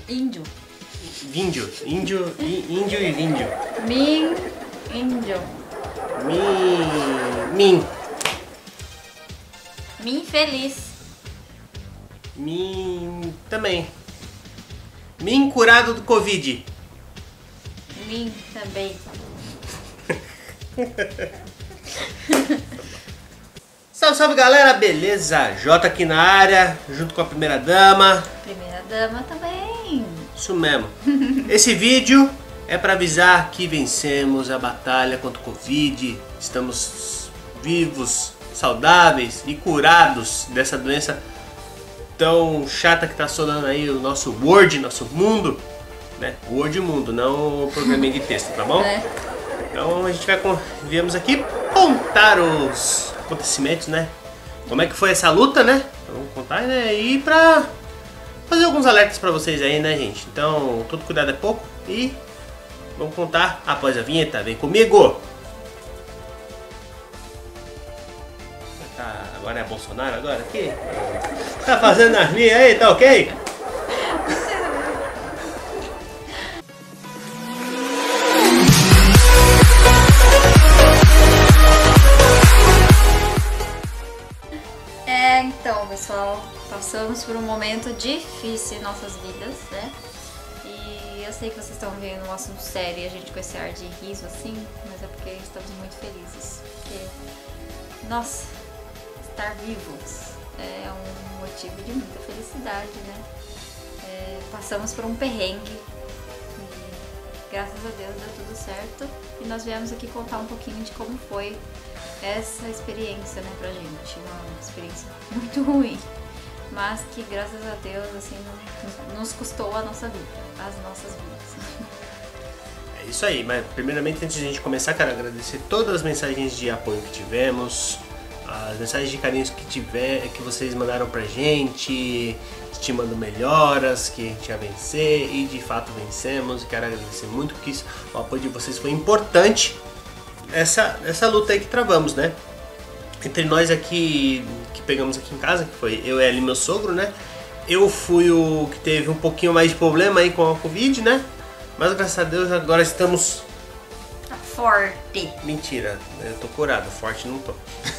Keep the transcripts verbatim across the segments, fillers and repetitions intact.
Índio. Víndio. Índio, índio e víndio. Min, índio. Min. Min. Min feliz. Min também. Min curado do Covid. Min também. Salve, salve galera, beleza? Jota aqui na área, junto com a primeira dama. Primeira dama também. Isso mesmo. Esse vídeo é para avisar que vencemos a batalha contra o Covid. Estamos vivos, saudáveis e curados dessa doença tão chata que tá assolando aí o nosso Word, nosso mundo, né? Word mundo, não o programinha de texto, tá bom? É. Então a gente vai viemos aqui contar os acontecimentos, né? Como é que foi essa luta, né? Vamos contar, né? E pra fazer alguns alertas pra vocês aí, né, gente? Então, todo cuidado é pouco e vamos contar após a vinheta. Vem comigo! Tá, agora é Bolsonaro agora aqui? Tá fazendo as minhas aí, tá ok? É, então, pessoal, passamos por um momento difícil em nossas vidas, né? E eu sei que vocês estão vendo um assunto sério e a gente com esse ar de riso assim, mas é porque estamos muito felizes. Porque, nossa, estar vivos é um motivo de muita felicidade, né? É, passamos por um perrengue e graças a Deus deu tudo certo. E nós viemos aqui contar um pouquinho de como foi essa experiência, né, pra gente, uma experiência muito ruim, mas que graças a Deus, assim, nos custou a nossa vida, as nossas vidas. É isso aí, mas primeiramente antes de a gente começar, quero agradecer todas as mensagens de apoio que tivemos, as mensagens de carinho que tiver, que vocês mandaram pra gente, estimando melhoras, que a gente ia vencer e de fato vencemos. Quero agradecer muito porque isso, o apoio de vocês foi importante. Essa, essa luta aí que travamos, né? Entre nós aqui, que pegamos aqui em casa, que foi eu, ela e meu sogro, né? Eu fui o que teve um pouquinho mais de problema aí com a Covid, né? Mas graças a Deus agora estamos... Forte! Mentira, eu tô curado, forte não tô.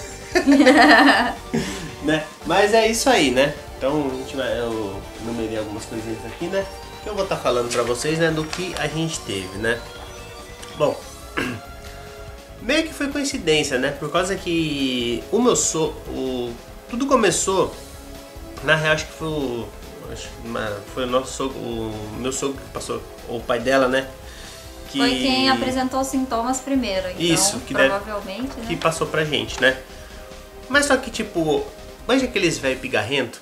Né? Mas é isso aí, né? Então a gente vai, eu numerei algumas coisinhas aqui, né? Que eu vou estar falando pra vocês, né? Do que a gente teve, né? Bom... Meio que foi coincidência, né? Por causa que o meu sogro, o tudo começou, na real acho que foi o, acho, foi o nosso sogro, o meu sogro que passou, o pai dela, né? Que, foi quem apresentou os sintomas primeiro, então isso, que provavelmente, deve, né? que passou pra gente, né? Mas só que tipo, manja aqueles velho pigarrento?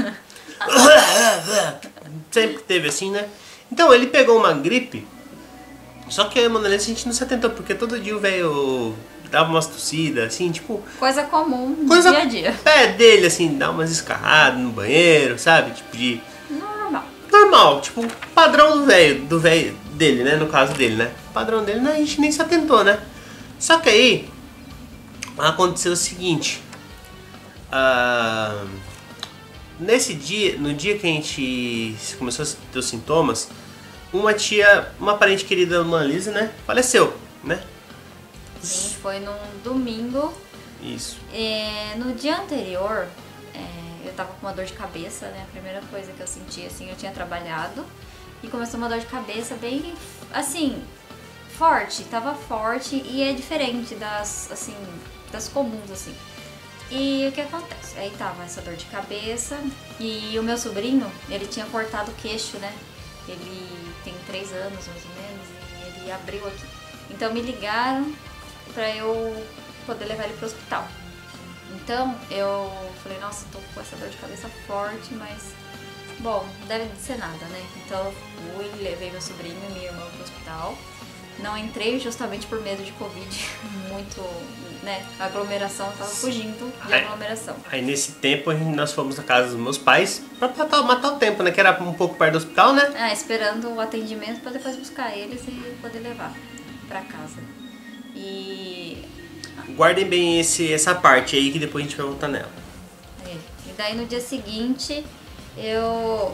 Sempre teve assim, né? Então ele pegou uma gripe. Só que, mano, a gente não se atentou, porque todo dia o velho dava umas tossidas, assim, tipo... Coisa comum no coisa dia a dia. Pé dele, assim, dá umas escarradas no banheiro, sabe? Tipo de... Normal. Normal, tipo, padrão do velho, do velho dele, né? No caso dele, né? Padrão dele, né? A gente nem se atentou, né? Só que aí, aconteceu o seguinte... Uh, nesse dia, no dia que a gente começou a ter os sintomas... Uma tia, uma parente querida da Mona Lisa, né? Faleceu, né? Sim, foi num domingo. Isso. É, no dia anterior, é, eu tava com uma dor de cabeça, né? A primeira coisa que eu senti, assim, eu tinha trabalhado. E começou uma dor de cabeça bem, assim, forte. Tava forte e é diferente das, assim, das comuns, assim. E o que acontece? Aí tava essa dor de cabeça e o meu sobrinho, ele tinha cortado o queixo, né? Ele tem três anos mais ou menos e ele abriu aqui. Então me ligaram pra eu poder levar ele pro hospital. Então eu falei, nossa, tô com essa dor de cabeça forte, mas bom, não deve ser nada, né? Então eu fui, levei meu sobrinho e minha irmã pro hospital. Não entrei justamente por medo de Covid, muito, né, aglomeração, eu tava fugindo de aí, aglomeração. Aí nesse tempo nós fomos na casa dos meus pais pra matar, matar o tempo, né, que era um pouco perto do hospital, né? Ah, esperando o atendimento pra depois buscar eles e poder levar pra casa. E... Guardem bem esse, essa parte aí que depois a gente vai voltar nela. É. E daí no dia seguinte, eu...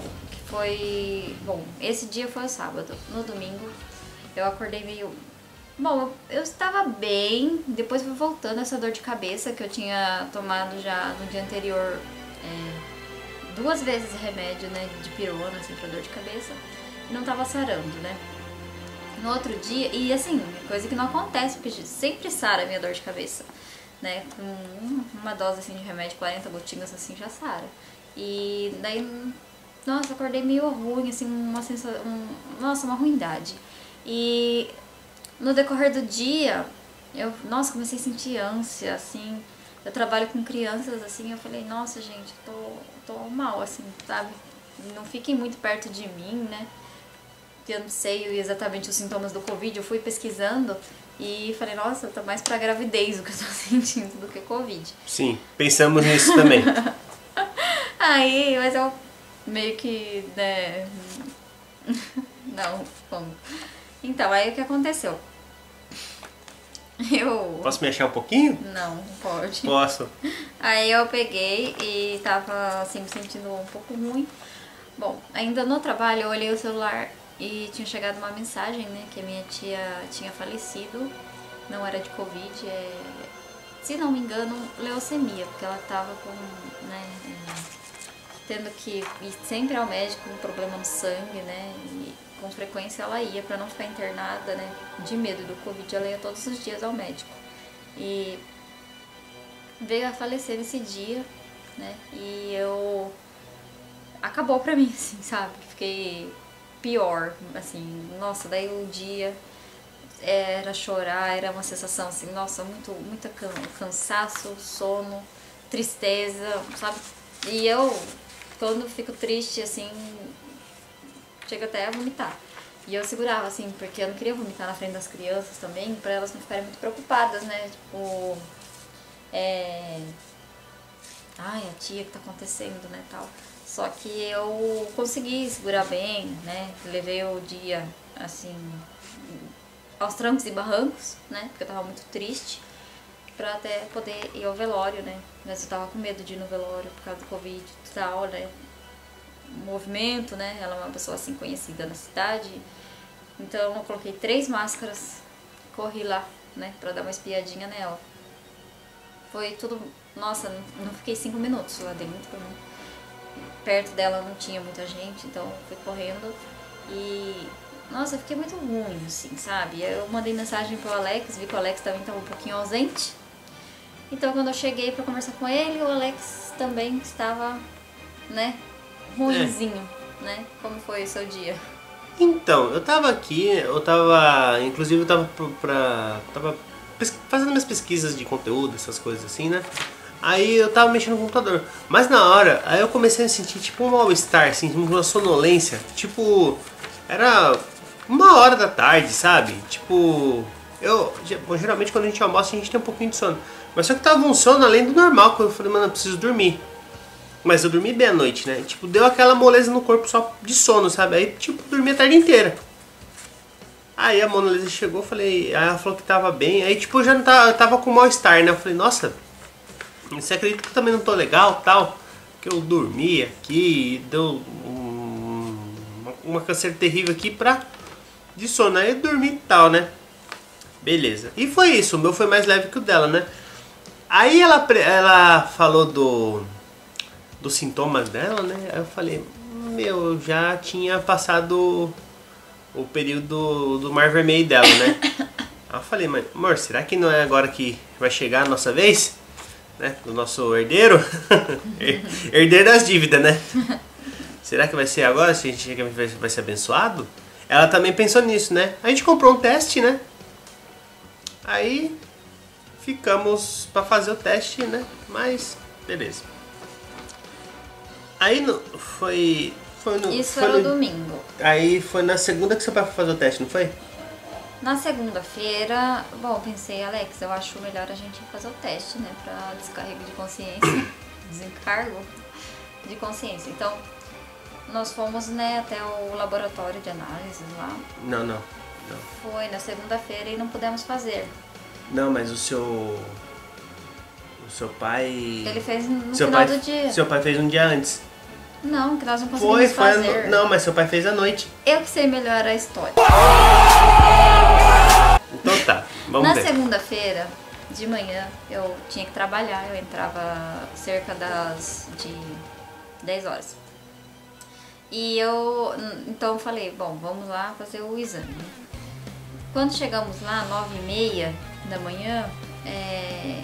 foi... Bom, esse dia foi o sábado. No domingo eu acordei meio... Bom, eu estava bem, depois foi voltando essa dor de cabeça que eu tinha tomado já no dia anterior é, duas vezes remédio, né, de pirona, assim, pra dor de cabeça, e não tava sarando, né. No outro dia, e assim, coisa que não acontece, porque sempre sara a minha dor de cabeça, né, com uma dose assim de remédio, quarenta gotinhas assim, já sara. E daí, nossa, acordei meio ruim, assim, uma sensação, um, nossa, uma ruindade. E no decorrer do dia, eu, nossa, comecei a sentir ânsia, assim, eu trabalho com crianças, assim, eu falei, nossa, gente, tô, tô mal, assim, sabe? Não fiquem muito perto de mim, né? Eu não sei exatamente os sintomas do Covid, eu fui pesquisando e falei, nossa, tá mais pra gravidez o que eu tô sentindo do que Covid. Sim, pensamos nisso também. Aí, mas eu meio que, né, não, como... Então, aí o que aconteceu? Eu... Posso me achar um pouquinho? Não, não pode. Posso. Aí eu peguei e tava, assim, me sentindo um pouco ruim. Bom, ainda no trabalho eu olhei o celular e tinha chegado uma mensagem, né, que a minha tia tinha falecido. Não era de Covid, é... se não me engano, leucemia, porque ela tava com, né, tendo que ir sempre ao médico com um problema no sangue, né, e com frequência ela ia pra não ficar internada, né, de medo do Covid, ela ia todos os dias ao médico. E veio a falecer nesse dia, né, e eu... acabou pra mim, assim, sabe, fiquei pior, assim, nossa, daí o dia era chorar, era uma sensação, assim, nossa, muito, muita can cansaço, sono, tristeza, sabe, e eu, quando fico triste, assim, chego até a vomitar. E eu segurava, assim, porque eu não queria vomitar na frente das crianças também, pra elas não ficarem muito preocupadas, né? Tipo, é... ai, a tia, o que tá acontecendo, né, tal. Só que eu consegui segurar bem, né? Levei o dia, assim, aos trancos e barrancos, né? Porque eu tava muito triste, pra até poder ir ao velório, né? Mas eu tava com medo de ir no velório por causa do Covid e tal, né? Movimento, né? Ela é uma pessoa assim conhecida na cidade. Então eu coloquei três máscaras, corri lá, né, pra dar uma espiadinha nela. Foi tudo, nossa, não fiquei cinco minutos lá dentro, né? Perto dela não tinha muita gente, então eu fui correndo e nossa, eu fiquei muito ruim, assim, sabe? Eu mandei mensagem pro Alex, vi que o Alex também estava um pouquinho ausente. Então quando eu cheguei pra conversar com ele, o Alex também estava, né, ruinzinho, é. né? Como foi o seu dia? Então, eu tava aqui, eu tava, inclusive eu tava pra, tava fazendo minhas pesquisas de conteúdo, essas coisas assim, né? Aí eu tava mexendo no computador, mas na hora, aí eu comecei a sentir tipo um mal-estar, assim, uma sonolência, tipo, era uma hora da tarde, sabe? Tipo, eu, geralmente quando a gente almoça a gente tem um pouquinho de sono, mas só que tava um sono além do normal, quando eu falei, mano, eu preciso dormir. Mas eu dormi bem à noite, né? Tipo, deu aquela moleza no corpo só de sono, sabe? Aí, tipo, dormi a tarde inteira. Aí a Mona Lisa chegou, falei... Aí ela falou que tava bem. Aí, tipo, eu já não tava, eu tava com mal-estar, né? Eu falei, nossa... Você acredita que eu também não tô legal, tal? Que eu dormi aqui, deu um, uma, uma canseira terrível aqui pra... De sono. Aí eu dormi e tal, né? Beleza. E foi isso. O meu foi mais leve que o dela, né? Aí ela, ela falou do... dos sintomas dela, né? Aí eu falei, meu, eu já tinha passado o período do mar vermelho dela, né? Aí eu falei, mas amor, será que não é agora que vai chegar a nossa vez? Né? Do nosso herdeiro? Herdeiro das dívidas, né? Será que vai ser agora? Se a gente vai, vai ser abençoado? Ela também pensou nisso, né? A gente comprou um teste, né? Aí ficamos pra fazer o teste, né? Mas, beleza. Aí no, foi, foi no... Isso foi era no, o domingo. Aí foi na segunda que seu pai foi fazer o teste, não foi? Na segunda-feira, bom, pensei, Alex, eu acho melhor a gente fazer o teste, né? Pra descarrego de consciência, desencargo de consciência. Então, nós fomos, né, até o laboratório de análises lá. Não, não. não. Foi na segunda-feira e não pudemos fazer. Não, mas o seu... O seu pai... Ele fez no seu final pai, do dia. Seu pai fez um dia antes. Não, que nós não Foi, conseguimos foi. fazer. A... Não, mas seu pai fez à noite. Eu que sei melhor a história. Então tá, vamos Na ver. segunda-feira, de manhã, eu tinha que trabalhar. Eu entrava cerca das de dez horas. E eu, então eu falei, bom, vamos lá fazer o exame. Quando chegamos lá, nove e meia da manhã, é...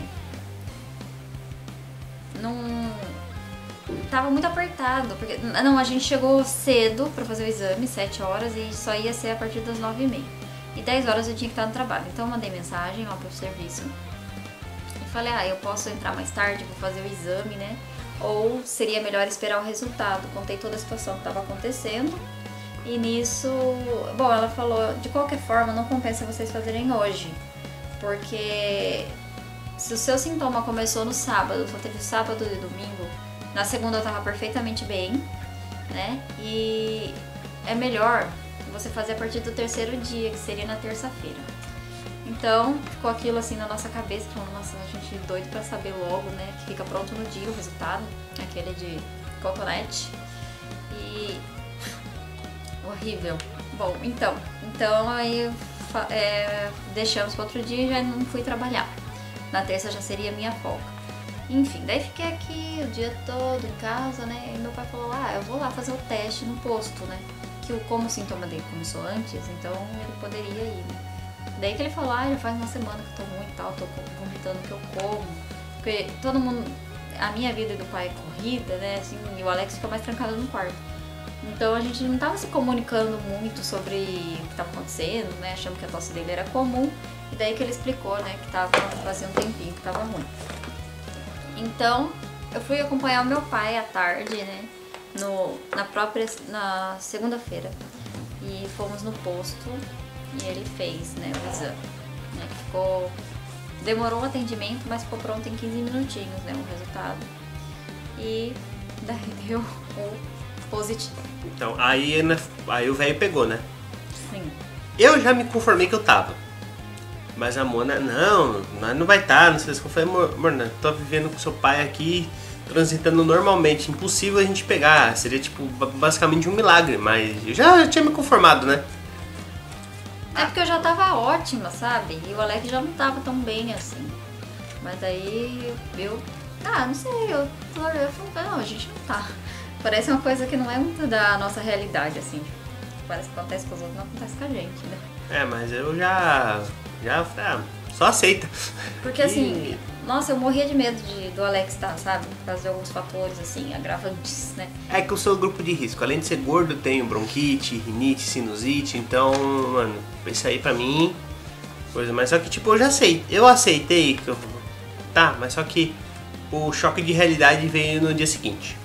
não... tava muito apertado, porque não, a gente chegou cedo pra fazer o exame, sete horas, e só ia ser a partir das nove e meia. E dez horas eu tinha que estar no trabalho. Então eu mandei mensagem lá pro serviço e falei, ah, eu posso entrar mais tarde, vou fazer o exame, né? Ou seria melhor esperar o resultado. Contei toda a situação que estava acontecendo. E nisso, bom, ela falou, de qualquer forma, não compensa vocês fazerem hoje. Porque se o seu sintoma começou no sábado, só teve sábado e domingo, na segunda eu tava perfeitamente bem, né? E é melhor você fazer a partir do terceiro dia, que seria na terça-feira. Então, ficou aquilo assim na nossa cabeça, falando, nossa, a gente é doido pra saber logo, né? Que fica pronto no dia o resultado, aquele de cotonete. E... horrível. Bom, então, então aí é, deixamos para outro dia e já não fui trabalhar. Na terça já seria minha folga. Enfim, daí fiquei aqui o dia todo em casa, né? E meu pai falou, ah, eu vou lá fazer o teste no posto, né? Que como o sintoma dele começou antes, então ele poderia ir, né? Daí que ele falou, ah, já faz uma semana que eu tô ruim e tal, tô vomitando o que eu como. Porque todo mundo, a minha vida e do pai é corrida, né? Assim, e o Alex fica mais trancado no quarto. Então a gente não tava se comunicando muito sobre o que tava acontecendo, né? Achando que a tosse dele era comum. E daí que ele explicou, né? Que tava fazendo um tempinho que tava ruim. Então eu fui acompanhar o meu pai à tarde, né? No, na própria na segunda-feira. E fomos no posto e ele fez, né, o exame. Né, que ficou. Demorou o atendimento, mas ficou pronto em quinze minutinhos, né? O resultado. E daí deu o positivo. Então, aí, aí o velho pegou, né? Sim. Eu já me conformei que eu tava. Mas a Mona, não, não vai estar, não sei se eu falei, Mona, tô vivendo com seu pai aqui, transitando normalmente, impossível a gente pegar, seria tipo basicamente um milagre, mas eu já, já tinha me conformado, né? É porque eu já tava ótima, sabe? E o Alex já não tava tão bem assim. Mas aí eu, ah, não sei, eu, eu falei, não, a gente não tá. Parece uma coisa que não é muito da nossa realidade, assim. Parece que acontece com os outros, não acontece com a gente, né? É, mas eu já, já, ah, só aceita. Porque assim, nossa, eu morria de medo de, do Alex estar, sabe? Por causa de alguns fatores, assim, agravantes, né? É que eu sou grupo de risco. Além de ser gordo, eu tenho bronquite, rinite, sinusite. Então, mano, isso aí pra mim... coisa. Mas só que, tipo, eu já sei. Eu aceitei. Que eu, tá, mas só que o choque de realidade veio no dia seguinte.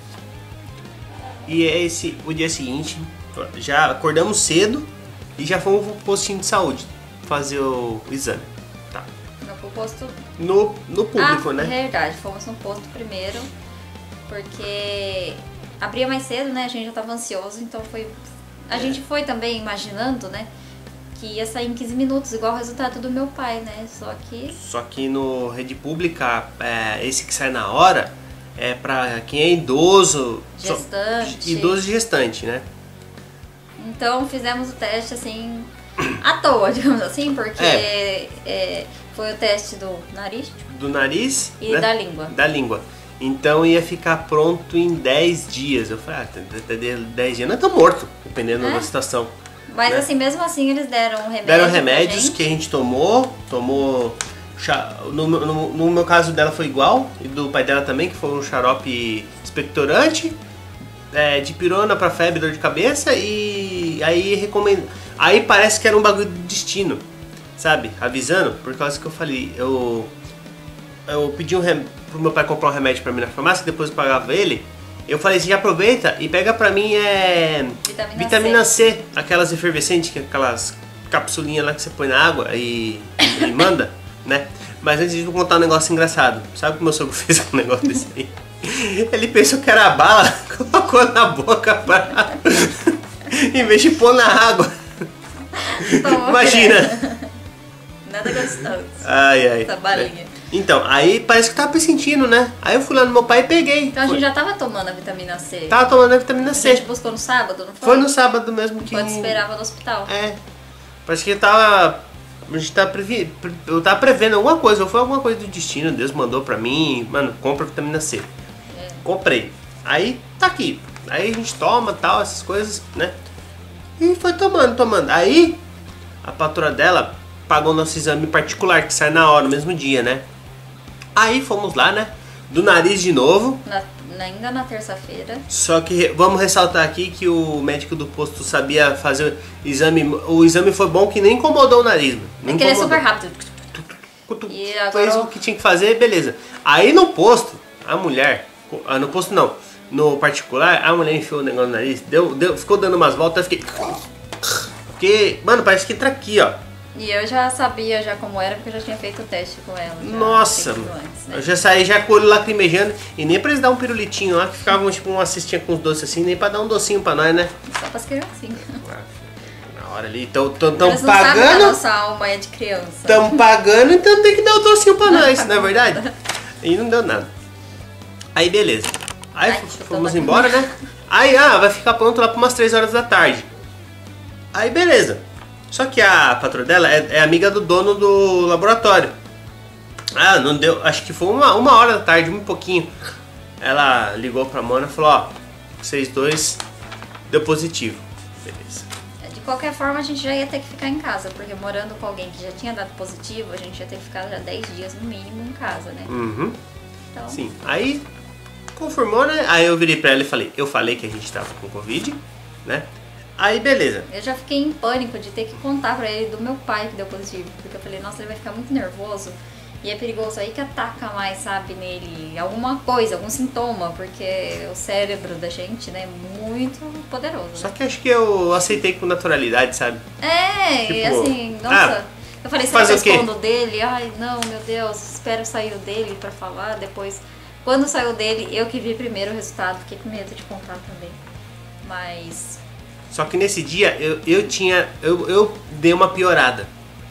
E esse, o dia seguinte, já acordamos cedo e já fomos pro postinho de saúde fazer o exame. Tá. No posto... No, no público, ah, né? É verdade, fomos no posto primeiro, porque abria mais cedo, né? A gente já tava ansioso, então foi... A é. gente foi também imaginando, né? Que ia sair em quinze minutos, igual o resultado do meu pai, né? Só que... Só que no rede pública, é, esse que sai na hora é pra quem é idoso... Gestante. Só, idoso e gestante, né? Então fizemos o teste, assim, à toa, digamos assim, porque é. É, foi o teste do nariz. Do nariz e né? da língua. Da língua. Então ia ficar pronto em dez dias. Eu falei, ah, dez dias não é tão morto, dependendo é. da situação. Mas né? assim, mesmo assim eles deram um remédio. Deram remédios que a gente tomou, tomou. No, no, no meu caso dela foi igual, e do pai dela também, que foi um xarope expectorante, é, de pirona pra febre, dor de cabeça, e aí recomendo. Aí parece que era um bagulho de destino, sabe? Avisando, por causa que eu falei, eu. Eu pedi um rem... pro meu pai comprar um remédio pra mim na farmácia, depois eu pagava ele. Eu falei assim, aproveita e pega pra mim é. Vitamina, Vitamina C. C, aquelas efervescentes, que é aquelas capsulinhas lá que você põe na água e, e manda, né? Mas antes de eu contar um negócio engraçado, sabe o que meu sogro fez com um negócio desse aí? Ele pensou que era bala, colocou na boca pra... em vez de pôr na água. Toma, imagina. Nada gostoso. Ai, ai. Essa balinha. Então, aí parece que tava pressentindo, né? Aí eu fui lá no meu pai e peguei. Então a Foi- gente já tava tomando a vitamina C. Tava tomando a vitamina A C. gente buscou no sábado, não foi? Foi no sábado mesmo que... Enquanto esperava no hospital. É. Parece que eu tava... A gente tava previ... Eu tava prevendo alguma coisa, ou foi alguma coisa do destino, Deus mandou pra mim, mano, compra vitamina C. É. Comprei. Aí tá aqui. Aí a gente toma tal, essas coisas, né? E foi tomando, tomando. Aí a patroa dela pagou nosso exame particular, que sai na hora, no mesmo dia, né? Aí fomos lá, né? Do nariz de novo. Na- na- ainda na terça-feira. Só que vamos ressaltar aqui que o médico do posto sabia fazer o exame. O exame foi bom que nem incomodou o nariz. Mano. Nem Porque ele é incomodou. super rápido. Cutu- E agora Fez eu- o que tinha que fazer, beleza. Aí no posto, a mulher. ah, No posto não. No particular, a mulher enfiou o negócio no nariz, deu, deu, ficou dando umas voltas, eu fiquei. Porque, mano, parece que entra aqui, ó. E eu já sabia já como era, porque eu já tinha feito o teste com ela. já Nossa, feito mano. antes, né? Eu já saí já com o olho lacrimejando. E nem pra eles dar um pirulitinho lá, que ficavam tipo uma cestinha com os doces assim, nem pra dar um docinho pra nós, né? Só pras criancinhas. Na hora ali, tão, tão, tão Eles não sabem que a pagando. nossa alma é de criança. Tão pagando, então tem que dar o docinho pra nós, não é verdade? E não deu nada. Aí beleza. Aí Ai, f- deixa eu fomos dar- embora, né? Aí, ah, vai ficar pronto lá por umas três horas da tarde. Aí beleza. Só que a patroa dela é, é amiga do dono do laboratório. Ah, não deu. Acho que foi uma, uma hora da tarde, um pouquinho. Ela ligou pra Mona e falou, ó, vocês dois deu positivo. Beleza. De qualquer forma, a gente já ia ter que ficar em casa, porque morando com alguém que já tinha dado positivo, a gente ia ter que ficar já dez dias no mínimo em casa, né? Uhum. Então, Sim. Aí confirmou, né? Aí eu virei pra ela e falei, eu falei que a gente tava com Covid, né? Aí beleza. eu já fiquei em pânico de ter que contar pra ele do meu pai que deu positivo, porque eu falei, nossa, ele vai ficar muito nervoso e é perigoso aí que ataca mais, sabe, nele alguma coisa, algum sintoma, porque o cérebro da gente, né, é muito poderoso. Só Né? que acho que eu aceitei com naturalidade, sabe? É, e Tipo, assim, nossa. ah, eu falei, será que fazer eu o quê? escondo dele? Ai, não, meu Deus, espero sair o dele pra falar. Depois, quando saiu dele, eu que vi primeiro o resultado, fiquei com medo de contar também. Mas, Só que nesse dia eu, eu tinha. Eu, eu dei uma piorada.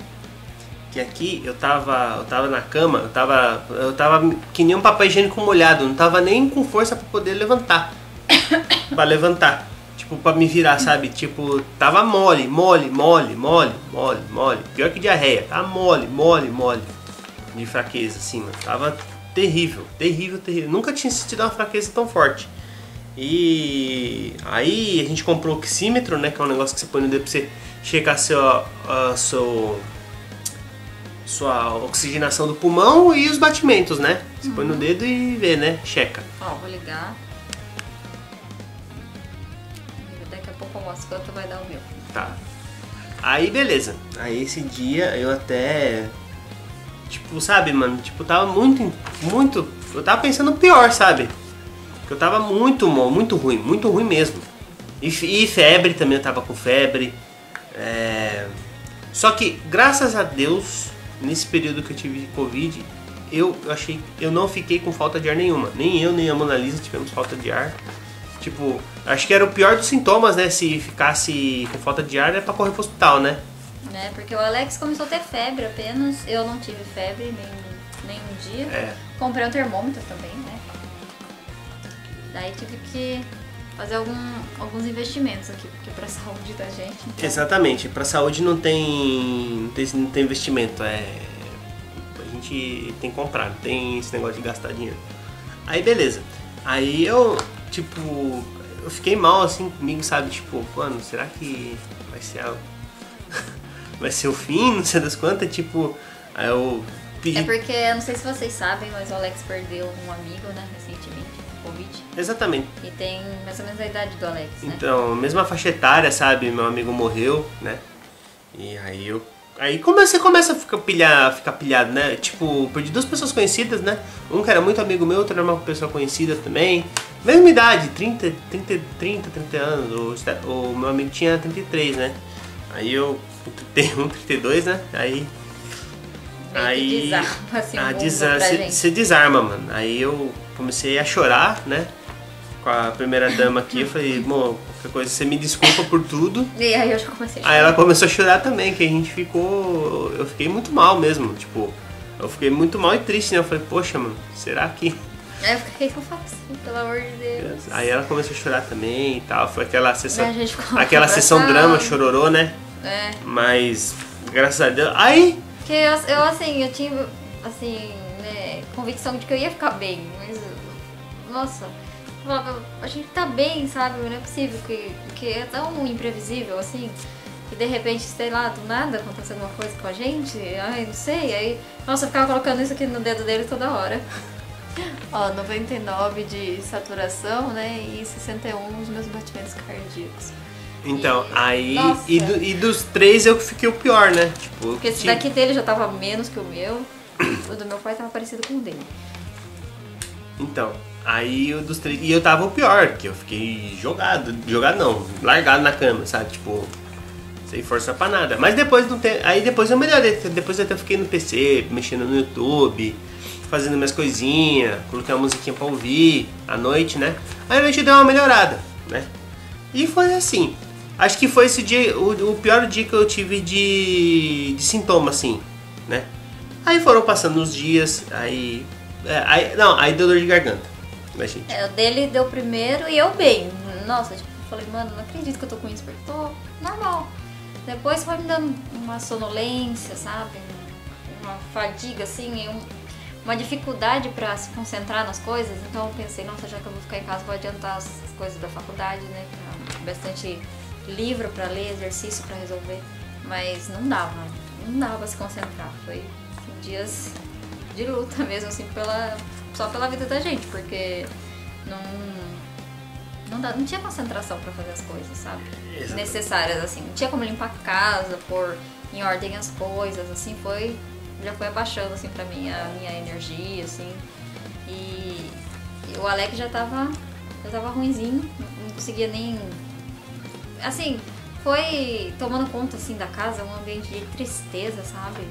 Que aqui eu tava. Eu tava na cama, eu tava. Eu tava que nem um papel higiênico molhado, não tava nem com força pra poder levantar. Pra levantar. Tipo, pra me virar, sabe? Tipo, tava mole, mole, mole, mole, mole, mole. Pior que diarreia, tava mole, mole, mole. De fraqueza, assim, mano. Tava terrível, terrível, terrível. Nunca tinha sentido uma fraqueza tão forte. E aí a gente comprou o oxímetro, né? Que é um negócio que você põe no dedo pra você checar seu, a, seu, sua oxigenação do pulmão e os batimentos, né? Você põe no dedo e vê, né? Checa. ó, vou ligar. Daqui a pouco eu mostro quanto vai dar o meu. Tá. Aí beleza. Aí esse dia eu até. Tipo, sabe, mano? Tipo, tava muito. Muito. Eu tava pensando pior, sabe? Porque eu tava muito mal, muito ruim, muito ruim mesmo. E, e febre também, eu tava com febre. É... Só que, graças a Deus, nesse período que eu tive Covid, eu achei. Eu não fiquei com falta de ar nenhuma. Nem eu, nem a Mona Lisa tivemos falta de ar. Tipo, acho que era o pior dos sintomas, né? Se ficasse com falta de ar, era pra correr pro hospital, né? Né? Porque o Alex começou a ter febre apenas. Eu não tive febre nem, nem um dia. É. Comprei um termômetro também, né? Daí tive que fazer algum, alguns investimentos aqui, porque pra saúde da gente. Então, Exatamente, pra saúde não tem, não tem, não tem investimento, é, a gente tem que comprar, não tem esse negócio de gastar dinheiro. Aí beleza, aí eu, tipo, eu fiquei mal assim comigo, sabe, tipo, mano, será que vai ser a, vai ser o fim, não sei das quantas, tipo, aí eu pedi... É porque, eu não sei se vocês sabem, mas o Alex perdeu um amigo, né, recentemente, com Covid. Exatamente. E tem mais ou menos a idade do Alex, né? Então, mesma faixa etária, sabe? Meu amigo morreu, né? E aí eu. Aí come- você começa a ficar, pilhar, ficar pilhado, né? Tipo, perdi duas pessoas conhecidas, né? Um que era muito amigo meu, outro era uma pessoa conhecida também. Mesma idade, trinta, trinta, trinta, trinta anos. O, Ste- o meu amigo tinha trinta e três, né? Aí eu com trinta e um, trinta e dois, né? Aí. Meio que desarma, assim, o ah, mundo desa- pra se, gente. se desarma, mano. Aí eu comecei a chorar, né? Com a primeira dama aqui, eu falei, bom, qualquer coisa, você me desculpa por tudo. E aí eu já comecei a Aí chorar. ela começou a chorar também, que a gente ficou. Eu fiquei muito mal mesmo, tipo. Eu fiquei muito mal e triste, né? Eu falei, poxa, mano, será que... Aí eu fiquei, o que eu faço? Pelo amor de Deus. Aí ela começou a chorar também e tal. Foi aquela sessão, a gente ficou aquela sessão drama, chororô, né? É. Mas, graças a Deus... Aí... Porque eu, eu assim, eu tinha, assim, né, convicção de que eu ia ficar bem. Mas, nossa, eu falava, a gente tá bem, sabe? Não é possível, que, que é tão imprevisível, assim... E de repente, sei lá, do nada acontece alguma coisa com a gente, ai, não sei, aí... Nossa, eu ficava colocando isso aqui no dedo dele toda hora. Ó, noventa e nove de saturação, né, e sessenta e um os meus batimentos cardíacos. Então, e... aí... Nossa. E, do, e dos três eu fiquei o pior, né? Tipo, Porque esse tinha... daqui dele já tava menos que o meu, o do meu pai tava parecido com o dele. Então, aí o dos três... E eu tava o pior, que eu fiquei jogado, jogado não, largado na cama, sabe? Tipo... Sem força pra nada. Mas depois não tem. Aí depois eu melhorei. Depois eu até fiquei no P C, mexendo no YouTube, fazendo minhas coisinhas, coloquei uma musiquinha pra ouvir à noite, né? Aí a noite deu uma melhorada, né? E foi assim. Acho que foi esse dia, o, o pior dia que eu tive de, de sintoma, assim, né? Aí foram passando os dias, aí. É, aí não, aí deu dor de garganta, né, gente? É, o dele deu primeiro e eu bem. Nossa, tipo, eu falei, mano, não acredito que eu tô com isso, porque eu tô normal. Depois foi me dando uma sonolência, sabe? Uma fadiga, assim, um, uma dificuldade pra se concentrar nas coisas. Então eu pensei, nossa, já que eu vou ficar em casa, vou adiantar as coisas da faculdade, né? Bastante livro pra ler, exercício pra resolver. Mas não dava, não dava pra se concentrar. Foi assim, dias de luta mesmo, assim, pela, só pela vida da gente, porque não... Não, dá, não tinha concentração pra fazer as coisas, sabe? Exatamente. Necessárias, assim. Não tinha como limpar a casa, pôr em ordem as coisas, assim, foi... Já foi abaixando, assim, pra mim, a minha energia, assim. E, e o Alex já tava... Já tava ruinzinho, não conseguia nem... Assim, foi tomando conta, assim, da casa, um ambiente de tristeza, sabe?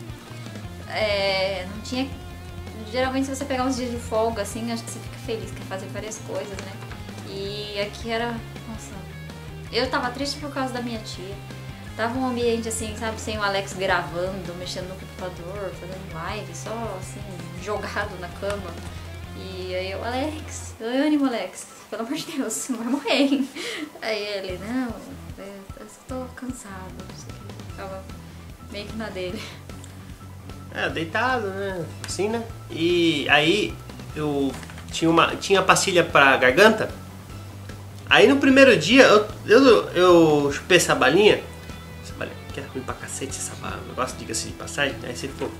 É, não tinha... Geralmente, se você pegar uns dias de folga, assim, acho que você fica feliz, quer fazer várias coisas, né? E aqui era, nossa, eu tava triste por causa da minha tia. Tava um ambiente assim, sabe, sem o Alex gravando, mexendo no computador, fazendo live, só assim, jogado na cama. E aí eu, Alex, ânimo, Alex, pelo amor de Deus, você não vai morrer. Aí ele, não, eu, eu tô cansado, não sei o que. Ficava meio que na dele. É, deitado, né, assim, né. E aí eu tinha uma, tinha pastilha pra garganta. Aí no primeiro dia eu, eu, eu chupei essa balinha. Essa balinha que é ruim pra cacete, essa bala, negócio, diga-se de passagem. Aí você ficou.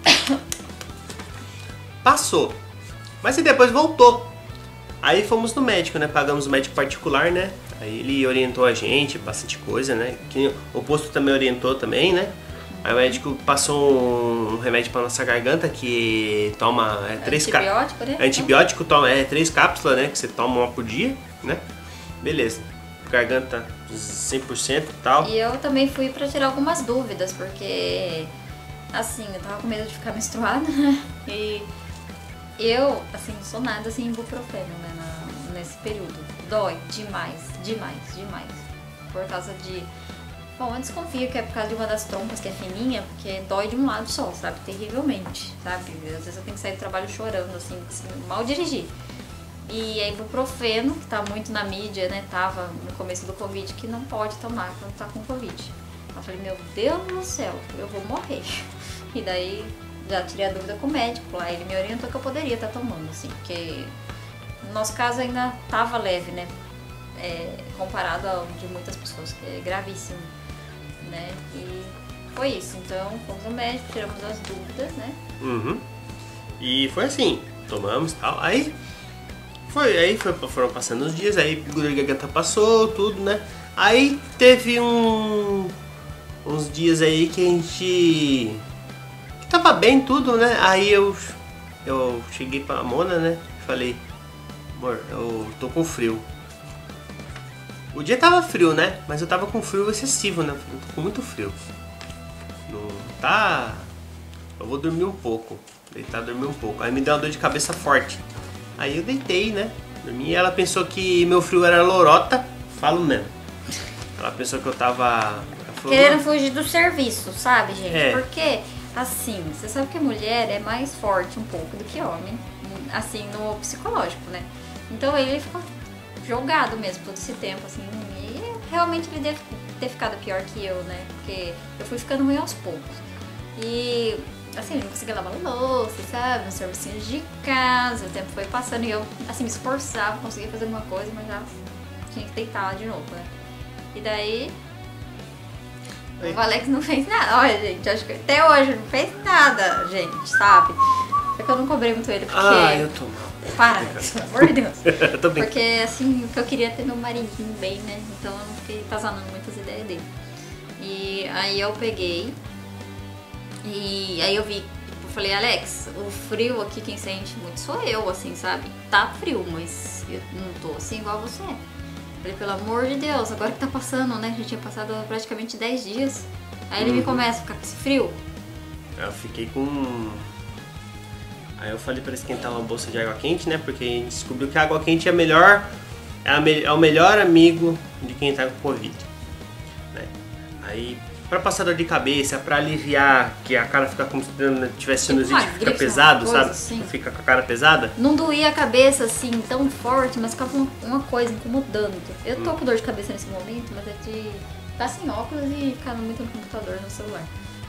Passou. Mas aí depois voltou. Aí fomos no médico, né? Pagamos o médico particular, né? Aí ele orientou a gente, bastante coisa, né? Que o posto também orientou também, né? Aí o médico passou um remédio pra nossa garganta que toma é, três antibiótico, cá... né? Antibiótico toma é três cápsulas, né? Que você toma uma por dia, né? Beleza. Garganta cem por cento e tal. E eu também fui pra tirar algumas dúvidas, porque assim, eu tava com medo de ficar menstruada, né? E eu, assim, não sou nada assim ibuprofeno, né? Na, nesse período. Dói demais, demais, demais. Por causa de... Bom, eu desconfio que é por causa de uma das trompas que é fininha, porque dói de um lado só, sabe? Terrivelmente, sabe? Às vezes eu tenho que sair do trabalho chorando, assim, assim mal dirigir. E é ibuprofeno, que tá muito na mídia, né? Tava no começo do Covid, que não pode tomar quando tá com Covid. Eu falei, meu Deus do céu, eu vou morrer. E daí já tirei a dúvida com o médico lá, ele me orientou que eu poderia estar tomando, assim, porque no nosso caso ainda tava leve, né? É, comparado ao de muitas pessoas, que é gravíssimo, né? E foi isso, então fomos ao médico, tiramos as dúvidas, né? Uhum. E foi assim, tomamos e tal, aí foi, aí foi, foram passando os dias, aí o dor de garganta passou, tudo, né? Aí teve um, uns dias aí que a gente que tava bem tudo, né? Aí eu, eu cheguei pra Mona, né? Falei, amor, eu tô com frio. O dia tava frio, né? Mas eu tava com frio excessivo, né? Eu tô com muito frio. Não tá... Eu vou dormir um pouco. Deitar, dormir um pouco. Aí me deu uma dor de cabeça forte. Aí eu deitei, né? Dormi e ela pensou que meu frio era lorota. Falo mesmo. Ela pensou que eu tava... Ela falou, querendo fugir do serviço, sabe, gente? É. Porque Assim, você sabe que a mulher é mais forte um pouco do que homem, assim, no psicológico, né? Então ele ficou jogado mesmo todo esse tempo, assim, e realmente ele deve ter ficado pior que eu, né? Porque eu fui ficando ruim aos poucos. E, assim, eu não conseguia lavar louça, sabe? Uns servicinhos de casa, o tempo foi passando e eu, assim, me esforçava, conseguia fazer alguma coisa, mas já tinha que deitar de novo, né? E daí... O Alex não fez nada. Olha, gente, acho que até hoje não fez nada, gente, sabe? É que eu não cobrei muito ele, porque... Ah, eu tô mal. Para, pelo amor de Deus. Tô brincando. Porque, assim, eu queria ter meu maridinho bem, né? Então eu não fiquei atazanando muitas ideias dele. E aí eu peguei... E aí eu vi... Eu falei, Alex, o frio aqui quem sente muito sou eu, assim, sabe? Tá frio, mas eu não tô assim igual você. Falei, pelo amor de Deus, agora que tá passando, né? Já tinha passado praticamente dez dias. Aí ele uhum. me começa a ficar com esse frio. Eu fiquei com... Aí eu falei pra esquentar uma bolsa de água quente, né? Porque a gente descobriu que a água quente é a melhor... É, a me... é o melhor amigo de quem tá com Covid, né? Aí, pra passar dor de cabeça, pra aliviar que a cara fica como se tivesse sinusite, Tipo, fica pesado, coisa, sabe? assim. Fica com a cara pesada. Não doía a cabeça assim tão forte, mas ficava uma, uma coisa incomodando. Eu tô Hum. com dor de cabeça nesse momento, mas é de estar sem óculos e ficar muito no computador, no celular.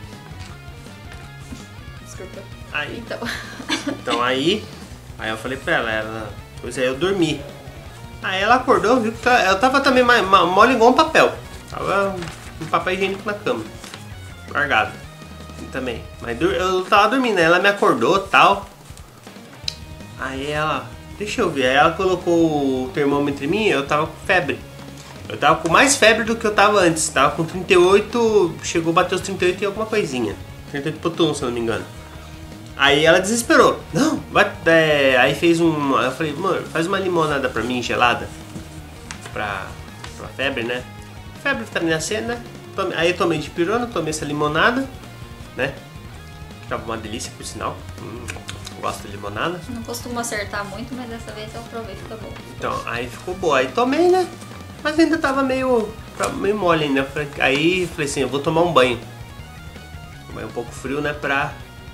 Desculpa. Aí, Então. então aí, aí eu falei pra ela, ela, pois é, eu dormi. Aí ela acordou, viu que tá, eu tava também mais, mole igual um papel. Tava um papel higiênico na cama, largado também. Mas eu tava dormindo, ela me acordou e tal. Aí ela, deixa eu ver, aí ela colocou o termômetro em mim, eu tava com febre. Eu tava com mais febre do que eu tava antes, tava com trinta e oito, chegou a bater os trinta e oito e alguma coisinha. trinta e oito ponto um, se eu não me engano. Aí ela desesperou. Não, vai, é, aí fez um... Eu falei, mano, faz uma limonada pra mim, gelada. Pra, pra febre, né? Febre, vitamina C, né? Tome, aí eu tomei de pirona, tomei essa limonada, né? Que tava uma delícia, por sinal. Hum, gosto de limonada. Não costumo acertar muito, mas dessa vez eu provei, fica bom. Então, aí ficou boa. Aí tomei, né? Mas ainda tava meio, meio mole ainda. Aí falei assim, eu vou tomar um banho. Um banho um pouco frio, né? Pra...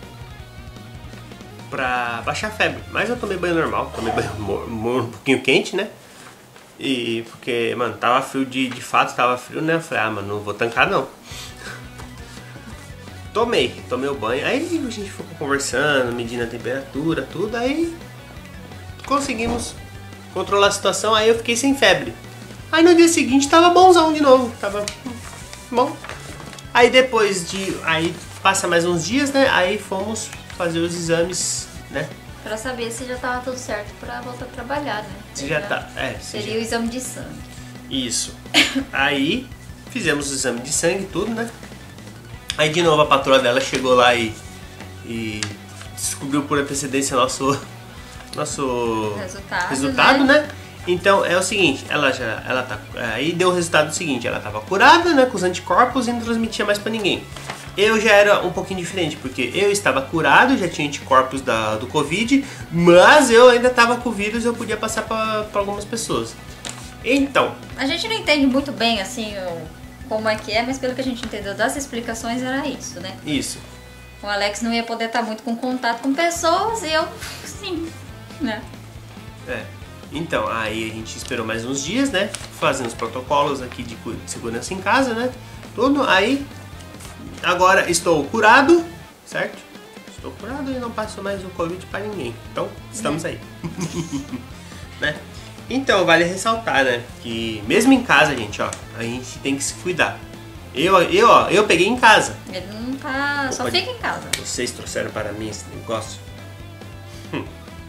pra baixar a febre. Mas eu tomei banho normal, tomei banho um pouquinho quente, né? E porque, mano, tava frio de, de fato, tava frio, né? Eu falei, ah, mano, não vou tancar não. Tomei, tomei o banho. Aí a gente ficou conversando, medindo a temperatura, tudo. Aí conseguimos controlar a situação. Aí eu fiquei sem febre. Aí no dia seguinte tava bonzão de novo, tava bom. Aí depois de... aí passa mais uns dias, né? Aí fomos fazer os exames, né? Pra saber se já tava tudo certo pra voltar a trabalhar, né? Se já tá, é. Se Seria já... o exame de sangue. Isso. Aí fizemos o exame de sangue e tudo, né? Aí de novo a patroa dela chegou lá e, e descobriu por antecedência nosso, nosso Resultado, resultado, né? né? Então é o seguinte, ela já, ela tá, aí deu o resultado seguinte, ela tava curada, né, com os anticorpos e não transmitia mais pra ninguém. Eu já era um pouquinho diferente, porque eu estava curado, já tinha anticorpos da, do Covid, mas eu ainda estava com o vírus e eu podia passar para algumas pessoas. Então... A gente não entende muito bem, assim, o, como é que é, mas pelo que a gente entendeu das explicações era isso, né? Isso. O Alex não ia poder estar muito com contato com pessoas e eu, sim, né? É. Então, aí a gente esperou mais uns dias, né? Fazendo os protocolos aqui de segurança em casa, né? Tudo, aí... Agora estou curado, certo? Estou curado e não passo mais o Covid para ninguém. Então, estamos aí. Né? Então, vale ressaltar, né? Que mesmo em casa, gente, ó, a gente tem que se cuidar. Eu, eu, ó, eu peguei em casa. Ele não tá... Opa, só fica em casa. Vocês trouxeram para mim esse negócio? Hum.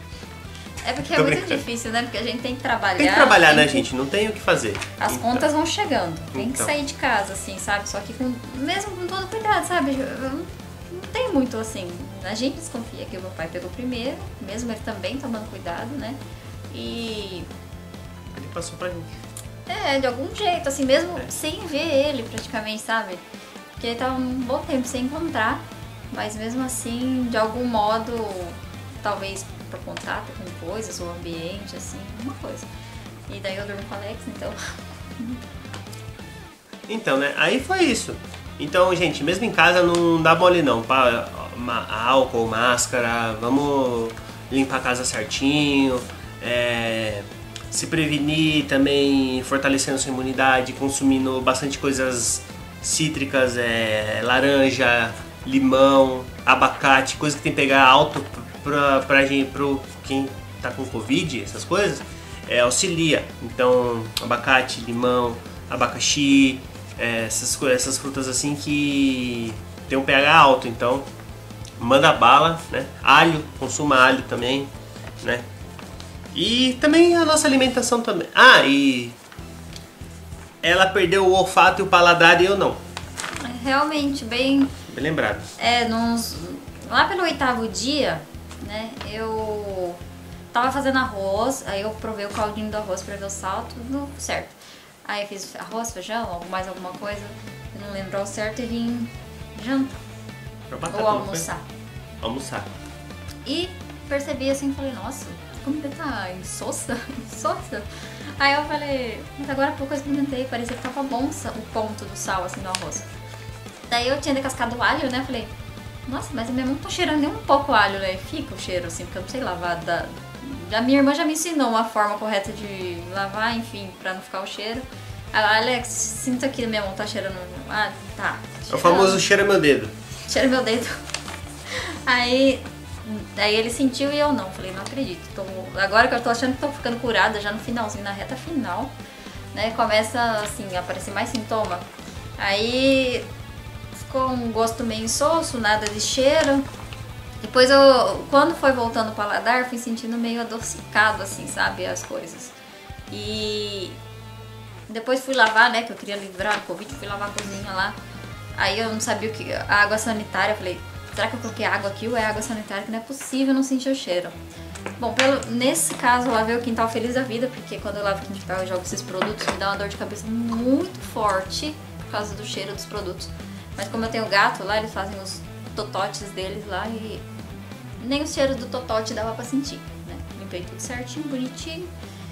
É porque é Tô muito brincando. difícil, né? Porque a gente tem que trabalhar. Tem que trabalhar, tem né, que... gente? Não tem o que fazer. As então. contas vão chegando. Tem Então. que sair de casa, assim, sabe? Só que com... mesmo com todo cuidado, sabe? Eu não, não tem muito, assim... A gente desconfia que o meu pai pegou primeiro, mesmo ele também tomando cuidado, né? E... Ele passou pra gente. É, de algum jeito, assim, mesmo É. sem ver ele praticamente, sabe? Porque ele tava um bom tempo sem encontrar, mas mesmo assim, de algum modo, talvez por contato com coisas, ou ambiente, assim, alguma coisa. E daí eu durmo com o Alex, então... Então, né? Aí foi isso. Então, gente, mesmo em casa não dá mole não. Pra, ma, álcool, máscara, vamos limpar a casa certinho. É, se prevenir também, fortalecendo sua imunidade, consumindo bastante coisas cítricas, é, laranja, limão, abacate, coisa que tem que pegar alto pra, pra gente, pro quem tá com Covid, essas coisas, é, auxilia. Então, abacate, limão, abacaxi, é, essas, essas frutas assim que tem um pH alto, então manda bala, né? Alho, consuma alho também, né? E também a nossa alimentação também. Ah, e ela perdeu o olfato e o paladar e eu não. Realmente, bem... Bem lembrado. É, nos, lá pelo oitavo dia, né, eu tava fazendo arroz, aí eu provei o caldinho do arroz pra ver o sal, tudo certo. Aí eu fiz arroz, feijão, mais alguma coisa, eu não lembro ao certo e vim jantar. Ou almoçar. Almoçar. E percebi assim, falei, nossa, a comida tá insossa, insossa. Aí eu falei, mas agora há pouco eu experimentei, parecia que tava bom o ponto do sal assim no arroz. Daí eu tinha decascado o alho, né, falei, nossa, mas a minha mão não tá cheirando nem um pouco o alho, né, fica o cheiro assim, porque eu não sei lavar. Da... A minha irmã já me ensinou uma forma correta de lavar, enfim, pra não ficar o cheiro. Ela, Alex, sinto aqui, minha mão tá cheirando, ah, tá. É o famoso cheira meu dedo. Cheira meu dedo. Aí, aí ele sentiu e eu não. Falei, não acredito. Tô, agora que eu tô achando que tô ficando curada, já no finalzinho, na reta final, né? Começa assim a aparecer mais sintoma. Aí ficou um gosto meio insosso, nada de cheiro. Depois eu, quando foi voltando o paladar, fui sentindo meio adocicado, assim, sabe? As coisas. E depois fui lavar, né? Que eu queria livrar do Covid, fui lavar a cozinha lá. Aí eu não sabia o que. A água sanitária, eu falei, será que eu coloquei água aqui ou é água sanitária? Que não é possível não sentir o cheiro. Bom, pelo, nesse caso eu lavei o quintal feliz da vida, porque quando eu lavo o quintal eu jogo esses produtos, me dá uma dor de cabeça muito forte por causa do cheiro dos produtos. Mas como eu tenho gato lá, eles fazem os tototes deles lá e nem o cheiro do totote dava pra sentir, né? Limpei tudo certinho, bonitinho.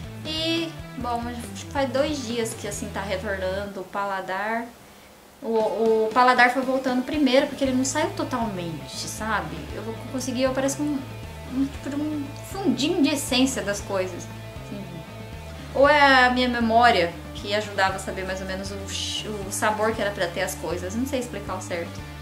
E, bom, acho que faz dois dias que assim tá retornando o paladar. O, o paladar foi voltando primeiro, porque ele não saiu totalmente, sabe? Eu consegui, eu parece um, um, um fundinho de essência das coisas. Assim. Ou é a minha memória que ajudava a saber mais ou menos o, o sabor que era pra ter as coisas. Não sei explicar o certo.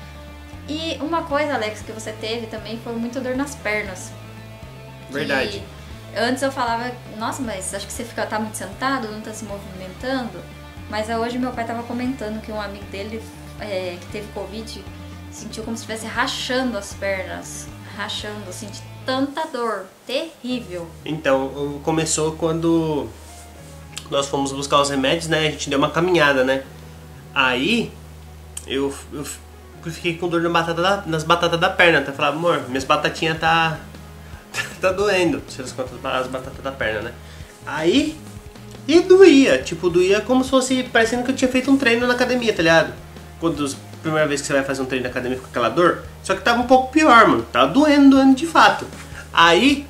E uma coisa, Alex, que você teve também foi muita dor nas pernas. Verdade. Que antes eu falava, nossa, mas acho que você fica, tá muito sentado, não tá se movimentando. Mas hoje meu pai tava comentando que um amigo dele é, que teve Covid sentiu como se estivesse rachando as pernas. Rachando, assim, de tanta dor. Terrível. Então, começou quando nós fomos buscar os remédios, né? A gente deu uma caminhada, né? Aí, eu, eu fiquei com dor na batata da, nas batatas da perna. Até falava, amor, minhas batatinhas tá, tá doendo. Tira as contas, as batatas da perna, né? Aí... E doía, tipo, doía como se fosse parecendo que eu tinha feito um treino na academia, tá ligado? Quando a primeira vez que você vai fazer um treino na academia com aquela dor, só que tava um pouco pior, mano, tava doendo, doendo de fato. Aí,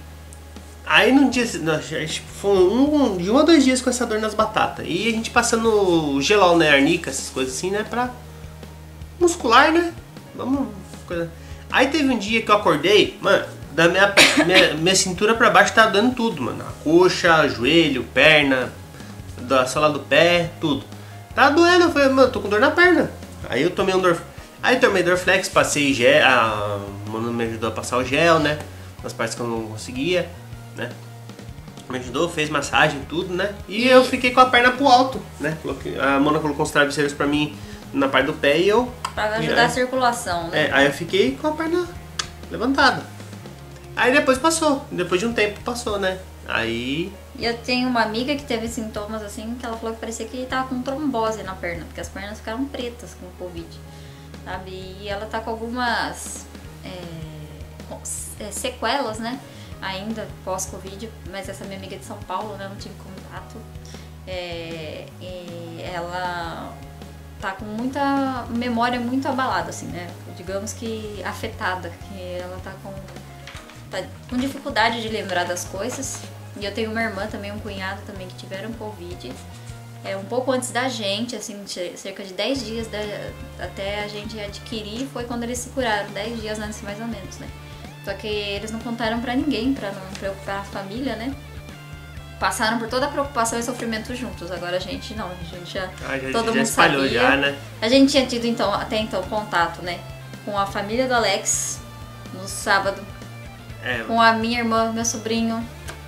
aí num dia, foi um, de um a dois dias com essa dor nas batatas. E a gente passando gelol, né, arnica, essas coisas assim, né, pra muscular, né, vamos, coisa. Aí teve um dia que eu acordei, mano, da minha, minha, minha cintura pra baixo tava dando tudo, mano, a coxa, joelho, perna, da sola do pé, tudo. Tava doendo, eu falei, mano, tô com dor na perna. Aí eu tomei um dor... Aí eu tomei Dorflex, passei gel, a mano me ajudou a passar o gel, né? Nas partes que eu não conseguia, né? Me ajudou, fez massagem, tudo, né? E, e eu fiquei com a perna pro alto, né? A Mona colocou uns travesseiros pra mim na parte do pé e eu... Pra ajudar aí, a circulação, né? É, aí eu fiquei com a perna levantada. Aí depois passou, depois de um tempo passou, né? Aí... E eu tenho uma amiga que teve sintomas assim, que ela falou que parecia que tava com trombose na perna, porque as pernas ficaram pretas com o Covid, sabe? E ela tá com algumas é, sequelas, né? Ainda pós-Covid, mas essa minha amiga é de São Paulo, né? Eu não tive contato. É, e ela tá com muita memória muito abalada, assim, né? Digamos que afetada, que ela tá com, tá com dificuldade de lembrar das coisas. E eu tenho uma irmã também, um cunhado também que tiveram Covid. é, um pouco antes da gente, assim, cerca de dez dias da, até a gente adquirir, foi quando eles se curaram, dez dias antes mais ou menos, né? Só que eles não contaram pra ninguém, pra não preocupar a família, né? Passaram por toda a preocupação e sofrimento juntos. Agora a gente não, a gente já, ah, já todo já mundo espalhou sabia. Já, né? A gente tinha tido então, até então contato, né, com a família do Alex no sábado, é. com a minha irmã, meu sobrinho.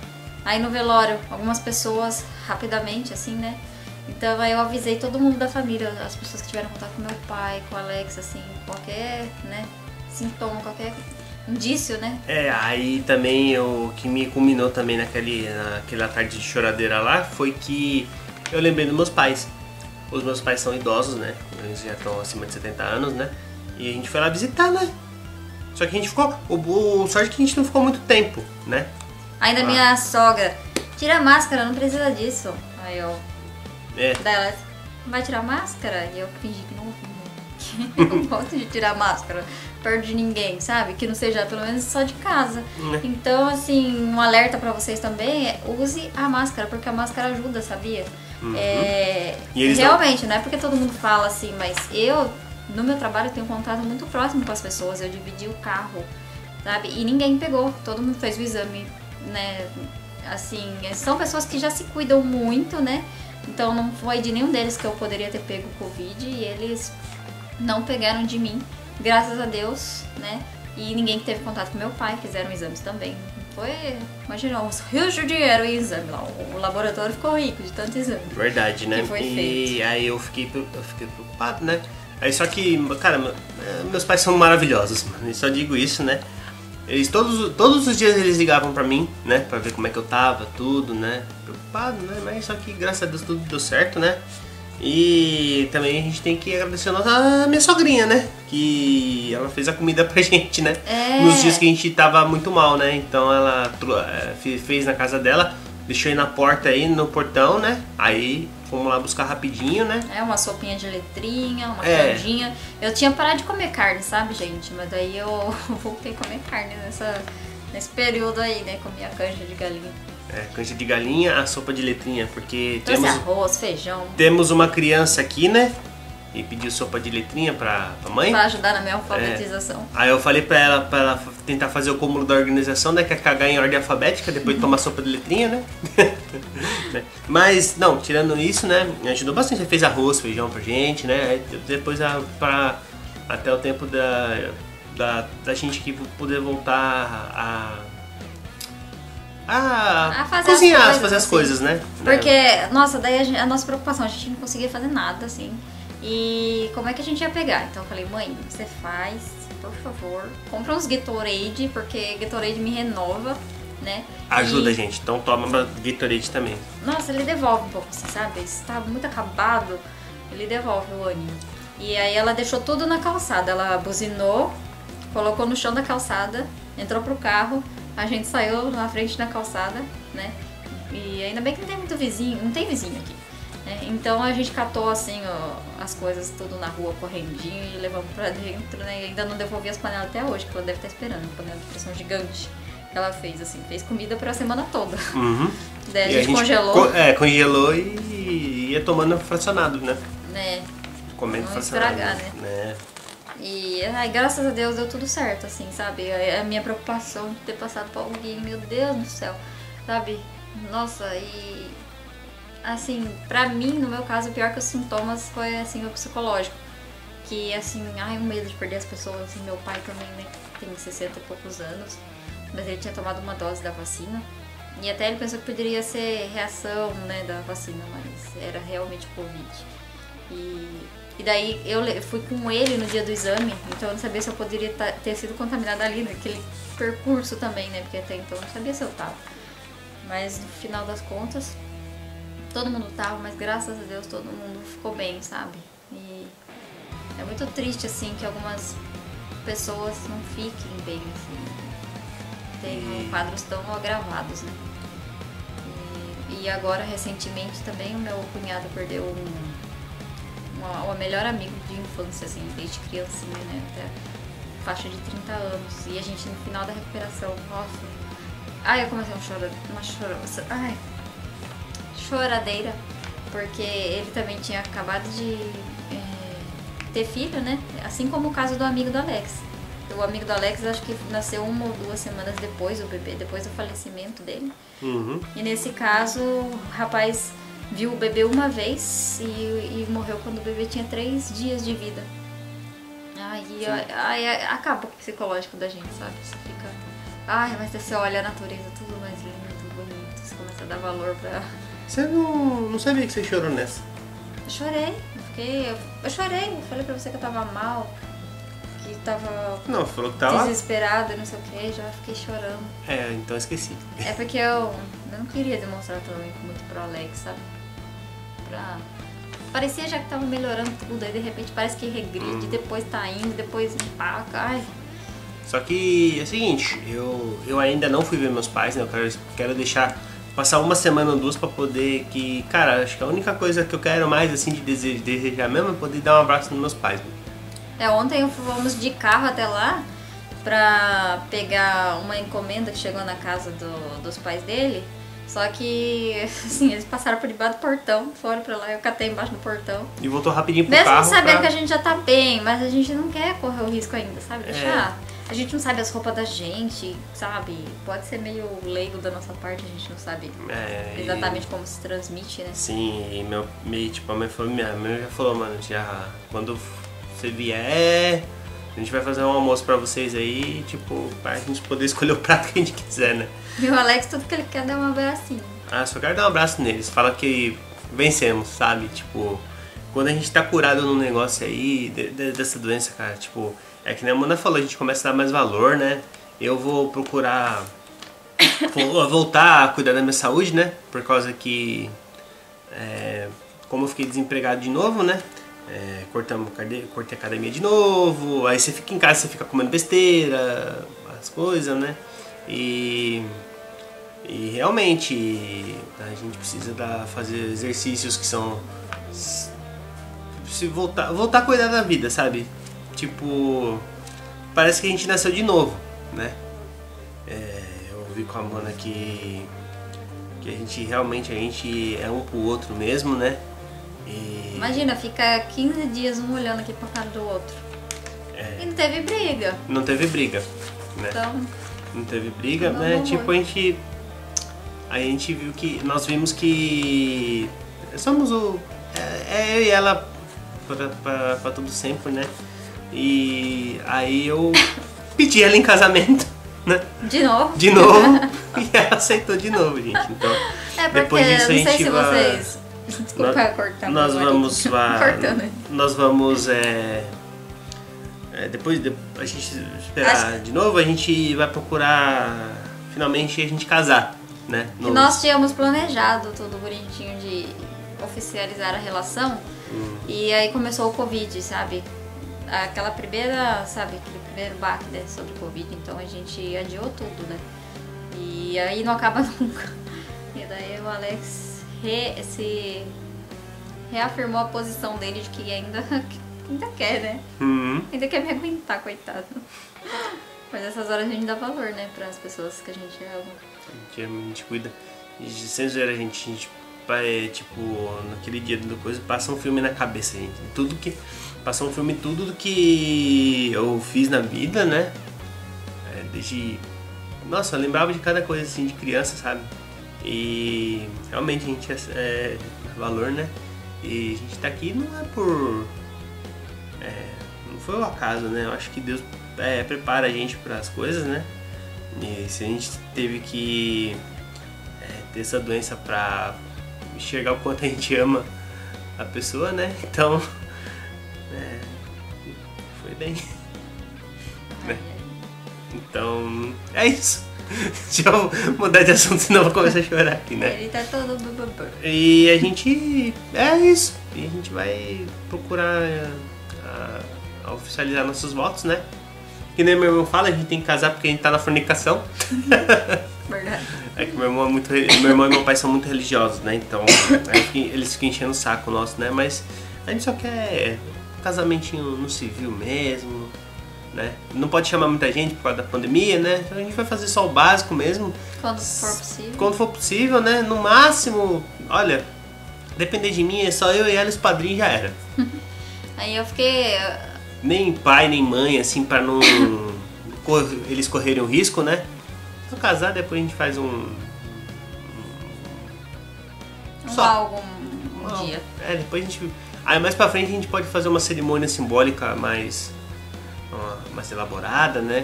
Aí no velório, algumas pessoas, rapidamente, assim, né? Então aí eu avisei todo mundo da família, as pessoas que tiveram contato com meu pai, com o Alex, assim, qualquer, né, sintoma, qualquer indício, né? É, aí também o que me culminou também naquele, naquela tarde de choradeira lá foi que eu lembrei dos meus pais. Os meus pais são idosos, né? Eles já estão acima de setenta anos, né? E a gente foi lá visitar, né? Só que a gente ficou... O, o sorte é que a gente não ficou muito tempo, né? Ainda ah. minha sogra, tira a máscara, não precisa disso. Aí eu... É. Daí ela, vai tirar a máscara? E eu fingi que não... Que eu não gosto de tirar a máscara perto de ninguém, sabe? Que não seja pelo menos só de casa. Hum. Então, assim, um alerta pra vocês também é use a máscara, porque a máscara ajuda, sabia? Uhum. É, E realmente, não... não é porque todo mundo fala assim, mas eu, no meu trabalho, tenho um contato muito próximo com as pessoas. Eu dividi o carro, sabe? E ninguém pegou, todo mundo fez o exame, né? Assim, são pessoas que já se cuidam muito, né? Então não foi de nenhum deles que eu poderia ter pego o Covid e eles não pegaram de mim, graças a Deus, né? E ninguém que teve contato com meu pai, fizeram exames também. Foi, imagina, uns rios de dinheiro em exame lá. O laboratório ficou rico de tanto exame. Verdade, né? Que foi e feito. aí eu fiquei, eu fiquei preocupado, né? Aí só que, cara, meus pais são maravilhosos, mano. Eu só digo isso, né? Eles todos, todos os dias eles ligavam pra mim, né? Pra ver como é que eu tava, tudo, né? Preocupado, né? Mas só que graças a Deus tudo deu certo, né? E também a gente tem que agradecer a, nossa, a minha sogrinha, né? Que ela fez a comida pra gente, né? É. Nos dias que a gente tava muito mal, né? Então ela fez na casa dela, deixou aí na porta aí, no portão, né? Aí fomos lá buscar rapidinho, né? É, uma sopinha de letrinha, uma É. canjinha. Eu tinha parado de comer carne, sabe, gente? Mas daí eu voltei a comer carne nessa, nesse período aí, né? Comi a canja de galinha. É, canja de galinha, a sopa de letrinha, porque Trouxe temos, arroz, feijão. temos uma criança aqui, né? E pediu sopa de letrinha pra, pra mãe. Pra ajudar na minha alfabetização. Aí eu falei pra ela, pra ela tentar fazer o cúmulo da organização, né? Que é cagar em ordem alfabética, depois de tomar sopa de letrinha, né? Mas, não, tirando isso, né? Ajudou bastante. Ele fez arroz, feijão pra gente, né? Aí depois, a, pra, até o tempo da, da, da gente que poder voltar a... A, A fazer cozinhar, as coisas, fazer as assim. coisas, né? Porque, nossa, daí a, gente- a nossa preocupação, a gente não conseguia fazer nada, assim. E como é que a gente ia pegar? Então eu falei, mãe, você faz, por favor, compra uns Gatorade, porque Gatorade me renova, né? Ajuda, E, gente. Então toma Gatorade também. nossa, ele devolve um pouco, assim, sabe? Se tá muito acabado, ele devolve o ânimo. E aí ela deixou tudo na calçada, ela buzinou, colocou no chão da calçada, entrou pro carro, a gente saiu na frente da calçada, né? E ainda bem que não tem muito vizinho, não tem vizinho aqui. Né? Então a gente catou assim ó, as coisas tudo na rua, correndinho e levamos pra dentro, né? E ainda não devolvi as panelas até hoje, que ela deve estar esperando, panela de pressão gigante que ela fez, assim, fez comida pra semana toda. Uhum. Daí a E gente, congelou, co- é, congelou e ia tomando fracionado, né? né? Comendo Não fracionado. estragar, né? E ai, graças a Deus deu tudo certo, assim, sabe? A, a minha preocupação de ter passado pra alguém, meu Deus do céu, sabe? Nossa, e assim, pra mim, no meu caso, o pior que os sintomas foi assim, o psicológico. Que assim, ai, o medo de perder as pessoas, assim, meu pai também, né, tem sessenta e poucos anos, mas ele tinha tomado uma dose da vacina. E até ele pensou que poderia ser reação, né, da vacina, mas era realmente Covid. E, e daí eu le- fui com ele no dia do exame, então eu não sabia se eu poderia ta- ter sido contaminada ali naquele percurso também, né? Porque até então eu não sabia se eu tava. Mas no final das contas, todo mundo tava, mas graças a Deus todo mundo ficou bem, sabe? E é muito triste, assim, que algumas pessoas não fiquem bem, assim. Tem quadros tão agravados, né? E, e agora, recentemente, também o meu cunhado perdeu um uma, uma melhor amigo de infância, assim, desde criancinha, né, até faixa de trinta anos, e a gente no final da recuperação, nossa, ai, eu comecei a chorar, uma chora, ai, choradeira, porque ele também tinha acabado de é, ter filho, né? Assim como o caso do amigo do Alex. O amigo do Alex acho que nasceu uma ou duas semanas depois do bebê, depois do falecimento dele. Uhum. E nesse caso, o rapaz viu o bebê uma vez e, e morreu quando o bebê tinha três dias de vida. Aí, aí, aí acaba com o psicológico da gente, sabe? Você fica... Ai, mas você olha a natureza, tudo mais lindo, tudo bonito. Você começa a dar valor pra... Você não, não sabia que você chorou nessa? Eu chorei, eu fiquei... Eu, eu chorei, eu falei pra você que eu tava mal, que tava... Não, falou que tava... desesperada, não sei o que, já fiquei chorando. É, então eu esqueci. É porque eu, eu não queria demonstrar também muito pro Alex, sabe? Pra... Parecia já que tava melhorando tudo, aí de repente parece que regride, hum. depois tá indo, depois empaca, ai... Só que é o seguinte, eu, eu ainda não fui ver meus pais, né? Eu quero, quero deixar passar uma semana ou duas pra poder que... Cara, acho que a única coisa que eu quero mais, assim, de desejo, desejar mesmo é poder dar um abraço nos meus pais. Né? É, ontem fomos de carro até lá pra pegar uma encomenda que chegou na casa do, dos pais dele. Só que, assim, eles passaram por debaixo do portão, foram pra lá, eu catei embaixo do portão. E voltou rapidinho pro Mesmo carro. Mesmo sabendo pra... que a gente já tá bem, mas a gente não quer correr o risco ainda, sabe? Deixar... É. A gente não sabe as roupas da gente, sabe? Pode ser meio leigo da nossa parte, a gente não sabe é, exatamente e... como se transmite, né? Sim, e meu, meio, tipo, a minha, minha mãe já falou, mano, já, quando você vier, a gente vai fazer um almoço pra vocês aí, tipo, pra gente poder escolher o prato que a gente quiser, né? E o Alex, tudo que ele quer é dar um abracinho. Ah, só quero dar um abraço neles, fala que vencemos, sabe? Tipo, quando a gente tá curado num negócio aí, de, de, dessa doença, cara, tipo... É que nem a Amanda falou, a gente começa a dar mais valor, né? Eu vou procurar vou voltar a cuidar da minha saúde, né? Por causa que, é, como eu fiquei desempregado de novo, né? É, cortamos, cortei a academia de novo, aí você fica em casa, você fica comendo besteira, as coisas, né? E, e realmente a gente precisa da, fazer exercícios que são... Se voltar, voltar a cuidar da vida, sabe? Tipo, parece que a gente nasceu de novo, né? É, eu ouvi com a Amanda que, que a gente realmente a gente é um pro outro mesmo, né? E... Imagina, fica quinze dias um olhando aqui pra cara do outro. É... E não teve briga. Não teve briga, né? Então... Não teve briga, não, né? Não, tipo, não. a gente... A gente viu que... Nós vimos que... Somos o... É, é eu e ela pra, pra, pra tudo sempre, né? E aí eu pedi ela em casamento, né? De novo? De novo. E ela aceitou de novo, gente. Então, é porque depois disso a gente não sei se vai... vocês... Desculpa nós, cortando. Nós vamos... Vai... Cortando. Nós vamos... É... É, depois de a gente esperar Acho... de novo, a gente vai procurar finalmente a gente casar, né? No... Nós tínhamos planejado tudo bonitinho de oficializar a relação. Hum. E aí começou o Covid, sabe? Aquela primeira, sabe, aquele primeiro baque, né, sobre o Covid, então a gente adiou tudo, né? E aí não acaba nunca. E daí o Alex re, se reafirmou a posição dele de que ainda, ainda quer, né? Uhum. Ainda quer me aguentar, coitado. Mas nessas horas a gente dá valor, né, pras pessoas que a gente ama. A gente, a gente cuida. E sem zoeira, a gente, a gente é, tipo, naquele dia do coisa, passa um filme na cabeça, gente. Tudo que... Passou um filme tudo do que eu fiz na vida, né? É, desde... Nossa, eu lembrava de cada coisa assim de criança, sabe? E realmente a gente é, é valor, né? E a gente tá aqui não é por... É, não foi o acaso, né? Eu acho que Deus é, prepara a gente para as coisas, né? E se a gente teve que é, ter essa doença pra enxergar o quanto a gente ama a pessoa, né? Então... É, foi bem, né? Então, é isso. Deixa eu mudar de assunto, senão eu vou começar a chorar aqui, né? Ele tá todo... E a gente... É isso. E a gente vai procurar a, a oficializar nossos votos, né? Que nem meu irmão fala, a gente tem que casar porque a gente tá na fornicação. Verdade. É que meu irmão, é muito, meu irmão e meu pai são muito religiosos, né? Então, eles ficam enchendo o saco nosso, né? Mas a gente só quer... casamentinho no civil mesmo, né? Não pode chamar muita gente por causa da pandemia, né? Então a gente vai fazer só o básico mesmo. Quando for possível. Quando for possível, né? No máximo, olha, Depender de mim, é só eu e ela, os padrinhos já era. Aí eu fiquei... Nem pai, nem mãe, assim, pra não... eles correrem o risco, né? Vou casar, depois a gente faz um... Um Só. algo um, um Não, dia. É, depois a gente... Aí mais pra frente a gente pode fazer uma cerimônia simbólica mais... uh, mais elaborada, né?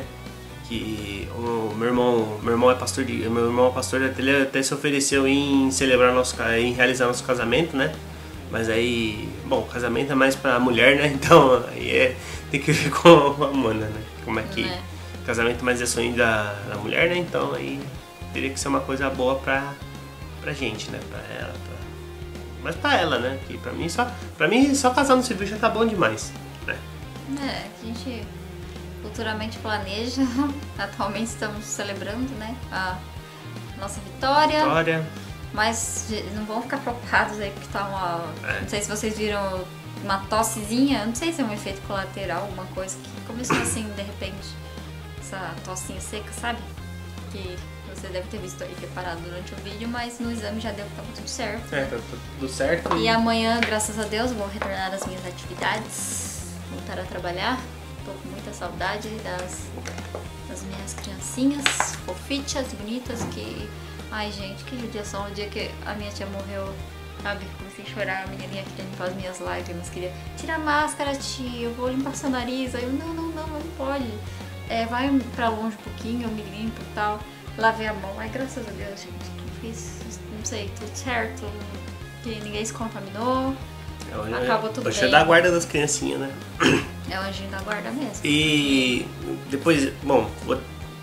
Que o meu irmão, meu irmão é pastor de, meu irmão é pastor, ele até se ofereceu em celebrar nosso, em realizar nosso casamento, né? Mas aí, bom, casamento é mais pra mulher, né? Então aí é, tem que ver com a Amanda, né? Como é que É. casamento mais é sonho da, da mulher, né? Então aí teria que ser uma coisa boa pra, pra gente, né? Pra ela, pra, mas pra ela, né? Que pra mim só, pra mim só casar no civil já tá bom demais, né? É, a gente futuramente planeja. Atualmente estamos celebrando, né, a nossa vitória. Vitória. Mas não vão ficar preocupados aí porque tá uma... É. Não sei se vocês viram uma tossezinha. Não sei se é um efeito colateral, alguma coisa que começou assim, de repente. Essa tossinha seca, sabe? Que você deve ter visto aí reparado durante o vídeo, mas no exame já deu que tava tudo certo. É, tá tudo certo. E amanhã, graças a Deus, vou retornar às minhas atividades, voltar a trabalhar. Tô com muita saudade das, das minhas criancinhas, fofitas, bonitas, que... Ai, gente, que judiação. O dia que a minha tia morreu, sabe? Comecei a chorar, a menininha queria limpar as minhas lágrimas, queria... Tira a máscara, tia, eu vou limpar seu nariz. Aí eu, não, não, não, não pode. É, vai pra longe um pouquinho, eu me limpo e tal. Lavei a mão. Ai, graças a Deus, gente, que fiz, não sei, tudo certo. Que ninguém se contaminou. É, Acabou tudo Poxa, bem. é da guarda das criancinhas, né? É o anjinho da guarda mesmo. E depois, bom, o-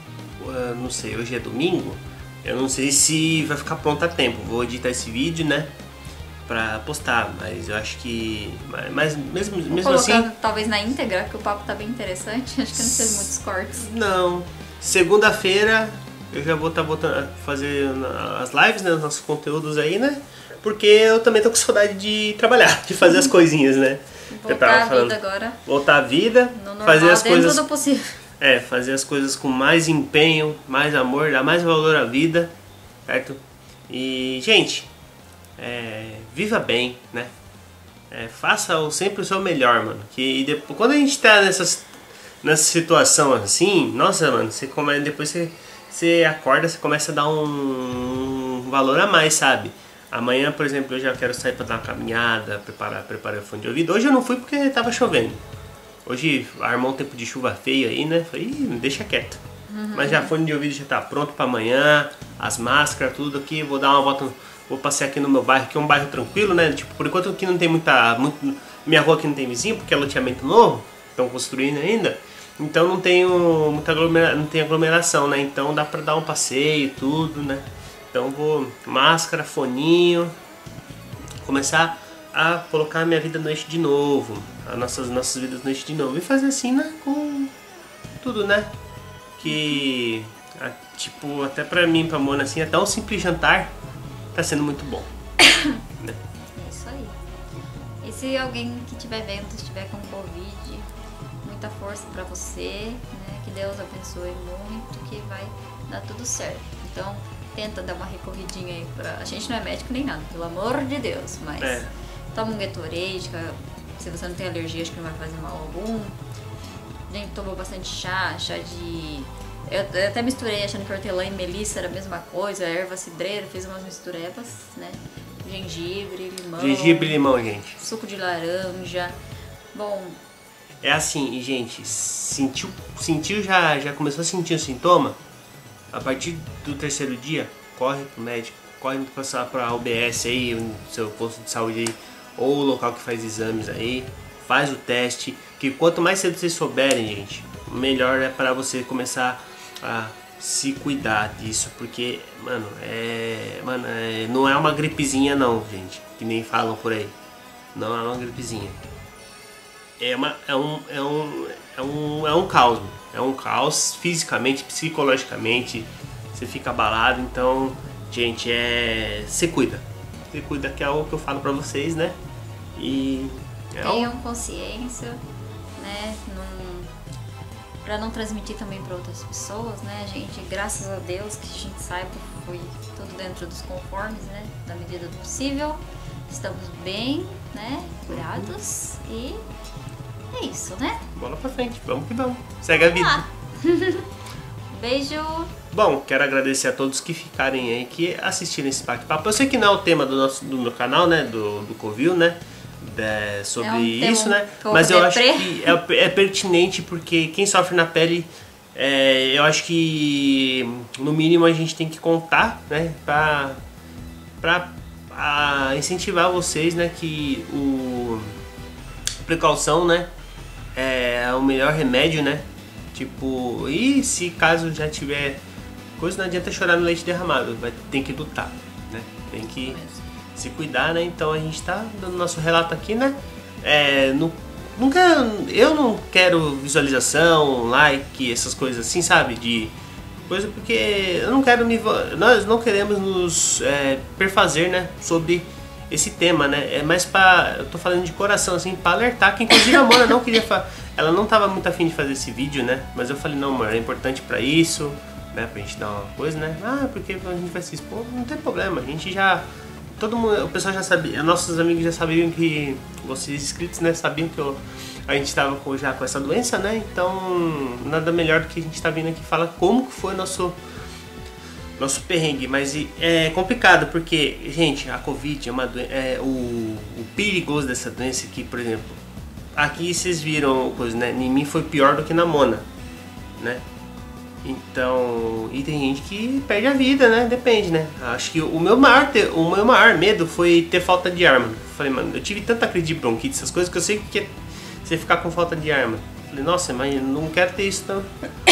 o- não sei, hoje é domingo, eu não sei se vai ficar pronto a tempo. Vou editar esse vídeo, né, pra postar, mas eu acho que, mas, mas mesmo, Vou mesmo colocar assim, talvez na íntegra, que o papo tá bem interessante. Acho que não teve muitos cortes. não. Segunda-feira eu já vou estar botando, fazer as lives, né, os nossos conteúdos aí, né, porque eu também tô com saudade de trabalhar, de fazer as coisinhas, né. Eu Voltar tava à falando, vida agora. voltar à vida, No normal, fazer as dentro coisas do possível. É, fazer as coisas com mais empenho, mais amor, dar mais valor à vida, certo? E, gente, é, viva bem, né? É, faça o- sempre o seu melhor, mano. Que depois, quando a gente tá nessas, nessa situação assim, nossa, mano, você come, depois você, você acorda, você começa a dar um, um valor a mais, sabe? Amanhã, por exemplo, eu já quero sair pra dar uma caminhada, preparar, preparar o fone de ouvido. Hoje eu não fui porque tava chovendo. Hoje armou um tempo de chuva feio aí, né? Falei, ih, deixa quieto. Uhum. Mas já fone de ouvido já tá pronto pra amanhã, as máscaras, tudo aqui. Vou dar uma volta, vou passear aqui no meu bairro, que é um bairro tranquilo, né? Tipo, por enquanto aqui não tem muita. Muito, minha rua aqui não tem vizinho, porque é loteamento novo, estão construindo ainda. Então não tenho muita aglomera, não tem aglomeração, né? Então dá pra dar um passeio, tudo, né? Então vou, máscara, foninho, começar a colocar a minha vida no eixo de novo, as nossas, nossas vidas no eixo de novo. E fazer assim, né? Com tudo, né? Que, a- tipo, até pra mim, pra Mona, assim, até um simples jantar tá sendo muito bom. Né? É isso aí. E se alguém que estiver vendo estiver com Covid, muita força pra você, né? Que Deus abençoe muito, que vai dar tudo certo. Então, tenta dar uma recorridinha aí pra... A gente não é médico nem nada, pelo amor de Deus, mas É. toma um Gatorade, que se você não tem alergia, acho que não vai fazer mal algum. A gente tomou bastante chá, chá de... Eu, eu até misturei achando que hortelã e melissa era a mesma coisa, erva cidreira, fiz umas misturebas, né? Gengibre, limão, Gengibre e limão, gente. suco de laranja. Bom, É assim, e gente, sentiu, sentiu já, já começou a sentir o sintoma? A partir do terceiro dia, corre pro médico, corre passar pra U B S aí, o seu posto de saúde aí, ou o local que faz exames aí, faz o teste, que quanto mais cedo vocês souberem, gente, melhor é para você começar a se cuidar disso, porque, mano, é, mano, é, não é uma gripezinha não, gente, que nem falam por aí, não é uma gripezinha. É, uma, é, um, é, um, é, um, é um caos, é um caos fisicamente, psicologicamente, você fica abalado, então, gente, é, se cuida, se cuida, que é o que eu falo pra vocês, né, e é tenham um, consciência, né? Não, pra não transmitir também pra outras pessoas, né? A gente, graças a Deus, que a gente saiba, foi tudo dentro dos conformes, né? Da medida do possível. estamos bem, né? Curados e é isso, né? Bola pra frente, vamos que vamos. Segue a vida. Ah. Beijo. Bom, quero agradecer a todos que ficarem aí, que assistiram esse bate-papo. Eu sei que não é o tema do nosso do meu canal, né? Do, do Covil, né? É, sobre é um isso, né? Mas eu acho que é, é pertinente porque quem sofre na pele, é, eu acho que no mínimo a gente tem que contar, né? Pra, pra a, incentivar vocês, né? Que o precaução, né? É o melhor remédio, né? Tipo, e se caso já tiver coisa, não adianta chorar no leite derramado, vai ter que lutar, né? Tem que se cuidar, né? Então a gente tá dando nosso relato aqui, né? É, no, nunca, eu não quero visualização, like, essas coisas assim, sabe? De coisa, porque eu não quero me, nós não queremos nos é, perfazer, né? Sobre esse tema, né? É mais pra, eu tô falando de coração, assim, pra alertar, que inclusive a Mona não queria falar. Ela não tava muito afim de fazer esse vídeo, né? Mas eu falei, não, amor, é importante pra isso, né? Pra gente dar uma coisa, né? Ah, porque a gente vai se expor, não tem problema. A gente já... Todo mundo... O pessoal já sabia... Nossos amigos já sabiam que... Vocês inscritos, né? Sabiam que eu, a gente tava com, já com essa doença, né? Então, nada melhor do que a gente tá vindo aqui falar como que foi nosso... Nosso perrengue. Mas é complicado, porque, gente, a Covid é uma doença... É, o, o perigoso dessa doença aqui, por exemplo... Aqui vocês viram coisa, né? Em mim foi pior do que na Mona, né? Então, e tem gente que perde a vida, né? Depende, né? Acho que o meu maior, te, o meu maior medo foi ter falta de arma. Falei, mano, eu tive tanta crise de bronquite, essas coisas, que eu sei que é você ficar com falta de arma. Falei, nossa, mas eu não quero ter isso, não.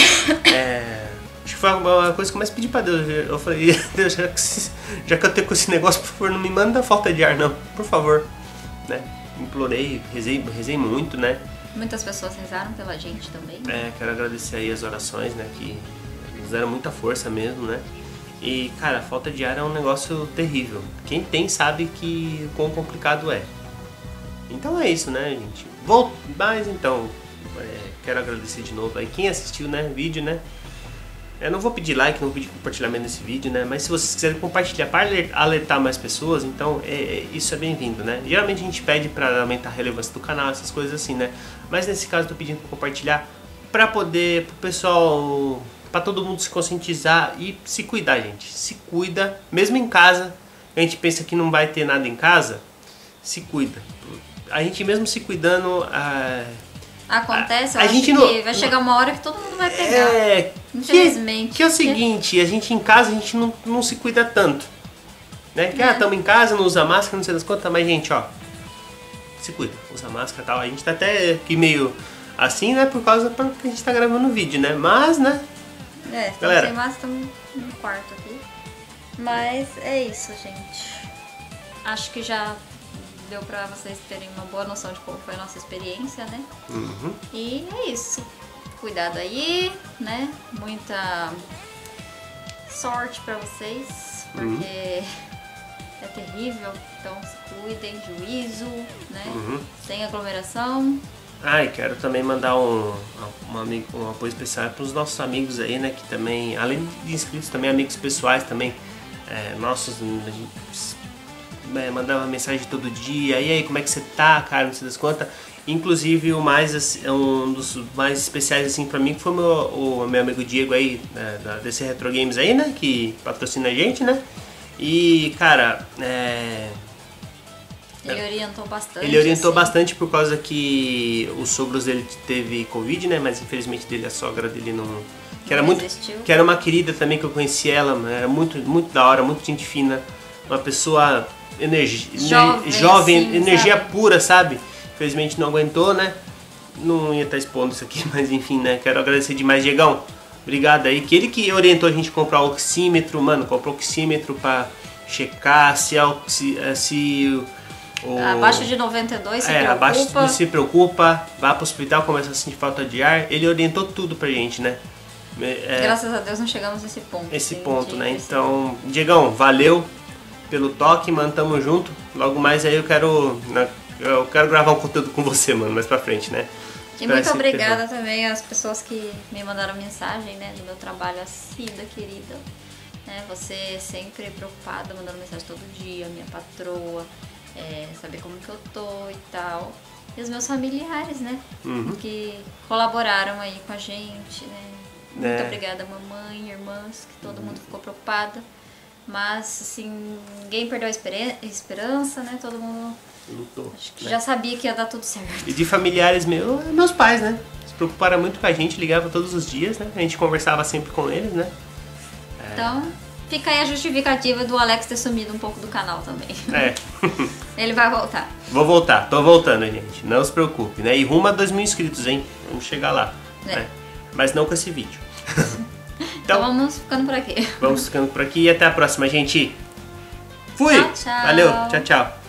É, acho que foi uma coisa que eu mais pedi pra Deus. Eu falei, Deus, já que, já que eu tenho com esse negócio, por favor, não me manda falta de ar, não. Por favor, né? Implorei, rezei, rezei muito, né? Muitas pessoas rezaram pela gente também. É, quero agradecer aí as orações, né? Que nos deram muita força mesmo, né? E, cara, a falta de ar é um negócio terrível. Quem tem sabe que quão complicado é. Então é isso, né, gente? Vou, mas então, é, quero agradecer de novo aí quem assistiu, né, vídeo, né? Eu não vou pedir like, não vou pedir compartilhamento desse vídeo, né? Mas se vocês quiserem compartilhar para alertar mais pessoas, então é, é, isso é bem-vindo, né? Geralmente a gente pede para aumentar a relevância do canal, essas coisas assim, né? Mas nesse caso eu tô pedindo para compartilhar para poder, pro pessoal, para todo mundo se conscientizar e se cuidar, gente. Se cuida, mesmo em casa. A gente pensa que não vai ter nada em casa, se cuida. A gente mesmo se cuidando... Ah, Acontece, eu a acho gente que não, vai chegar uma hora que todo mundo vai pegar. É, infelizmente. Que, que é o seguinte, a gente em casa a gente não, não se cuida tanto. Né? Que, é. ah, estamos em casa, não usa máscara, não sei das quantas, mas gente, ó, se cuida, usa máscara e tal. A gente tá até aqui meio assim, né, por causa que a gente tá gravando o vídeo, né? Mas, né? É, estamos galera, sem máscara, estamos no quarto aqui. Mas é isso, gente. Acho que já deu pra vocês terem uma boa noção de como foi a nossa experiência, né? Uhum. E é isso. Cuidado aí, né? Muita sorte pra vocês, porque uhum. é terrível. Então se cuidem, juízo, né? Uhum. Sem aglomeração. Ah, e quero também mandar um, um, amigo, um apoio especial para os nossos amigos aí, né? Que também, além de inscritos, também amigos pessoais também, é, nossos, a gente é, mandava mensagem todo dia, e aí, como é que você tá, cara, não sei das quantas. Inclusive, o mais, assim, um dos mais especiais, assim, pra mim, foi o meu, o meu amigo Diego aí, né, da D C Retro Games aí, né? Que patrocina a gente, né? E, cara, é... Ele orientou bastante. Ele orientou assim. bastante por causa que os sogros dele teve Covid, né? Mas infelizmente dele, a sogra dele não... Que era, não muito, existiu. que era uma querida também, que eu conheci ela, era muito, muito da hora, muito gente fina. Uma pessoa energi, jovem, jovem assim, energia sabe? pura, sabe? Infelizmente não aguentou, né? Não ia estar expondo isso aqui, mas enfim, né? Quero agradecer demais, Diegão. Obrigado aí. Que ele que orientou a gente a comprar o oxímetro, mano. Comprou o oxímetro pra checar se... se, se o... Abaixo de noventa e dois, se é, preocupa. Abaixo de se preocupa, vá pro hospital, começa a sentir falta de ar. Ele orientou tudo pra gente, né? É, Graças a Deus não chegamos nesse ponto. Esse ponto, né? Então, Diegão, valeu pelo toque, mano, tamo junto. Logo mais aí eu quero, eu quero gravar um conteúdo com você, mano, mais pra frente, né? E muito obrigada também às pessoas que me mandaram mensagem, né, do meu trabalho, a Cida, querida. Né, você sempre preocupada, mandando mensagem todo dia, minha patroa. é, saber como que eu tô e tal. E os meus familiares, né? Uhum. Que colaboraram aí com a gente, né? Muito É. obrigada, mamãe, irmãs, que todo mundo ficou preocupado. Mas, assim, ninguém perdeu a esperen- esperança, né? Todo mundo Lutou, acho que né? já sabia que ia dar tudo certo. E de familiares meus, meus pais, né? Se preocuparam muito com a gente, ligavam todos os dias, né? A gente conversava sempre com eles, né? Então, fica aí a justificativa do Alex ter sumido um pouco do canal também. É. Ele vai voltar. Vou voltar, tô voltando, gente. Não se preocupe, né? E rumo a dois mil inscritos, hein? Vamos chegar lá. É. Né? Mas não com esse vídeo. Então, Então, vamos ficando por aqui. vamos ficando por aqui e até a próxima, gente. Fui! Tchau, tchau. Valeu, tchau, tchau.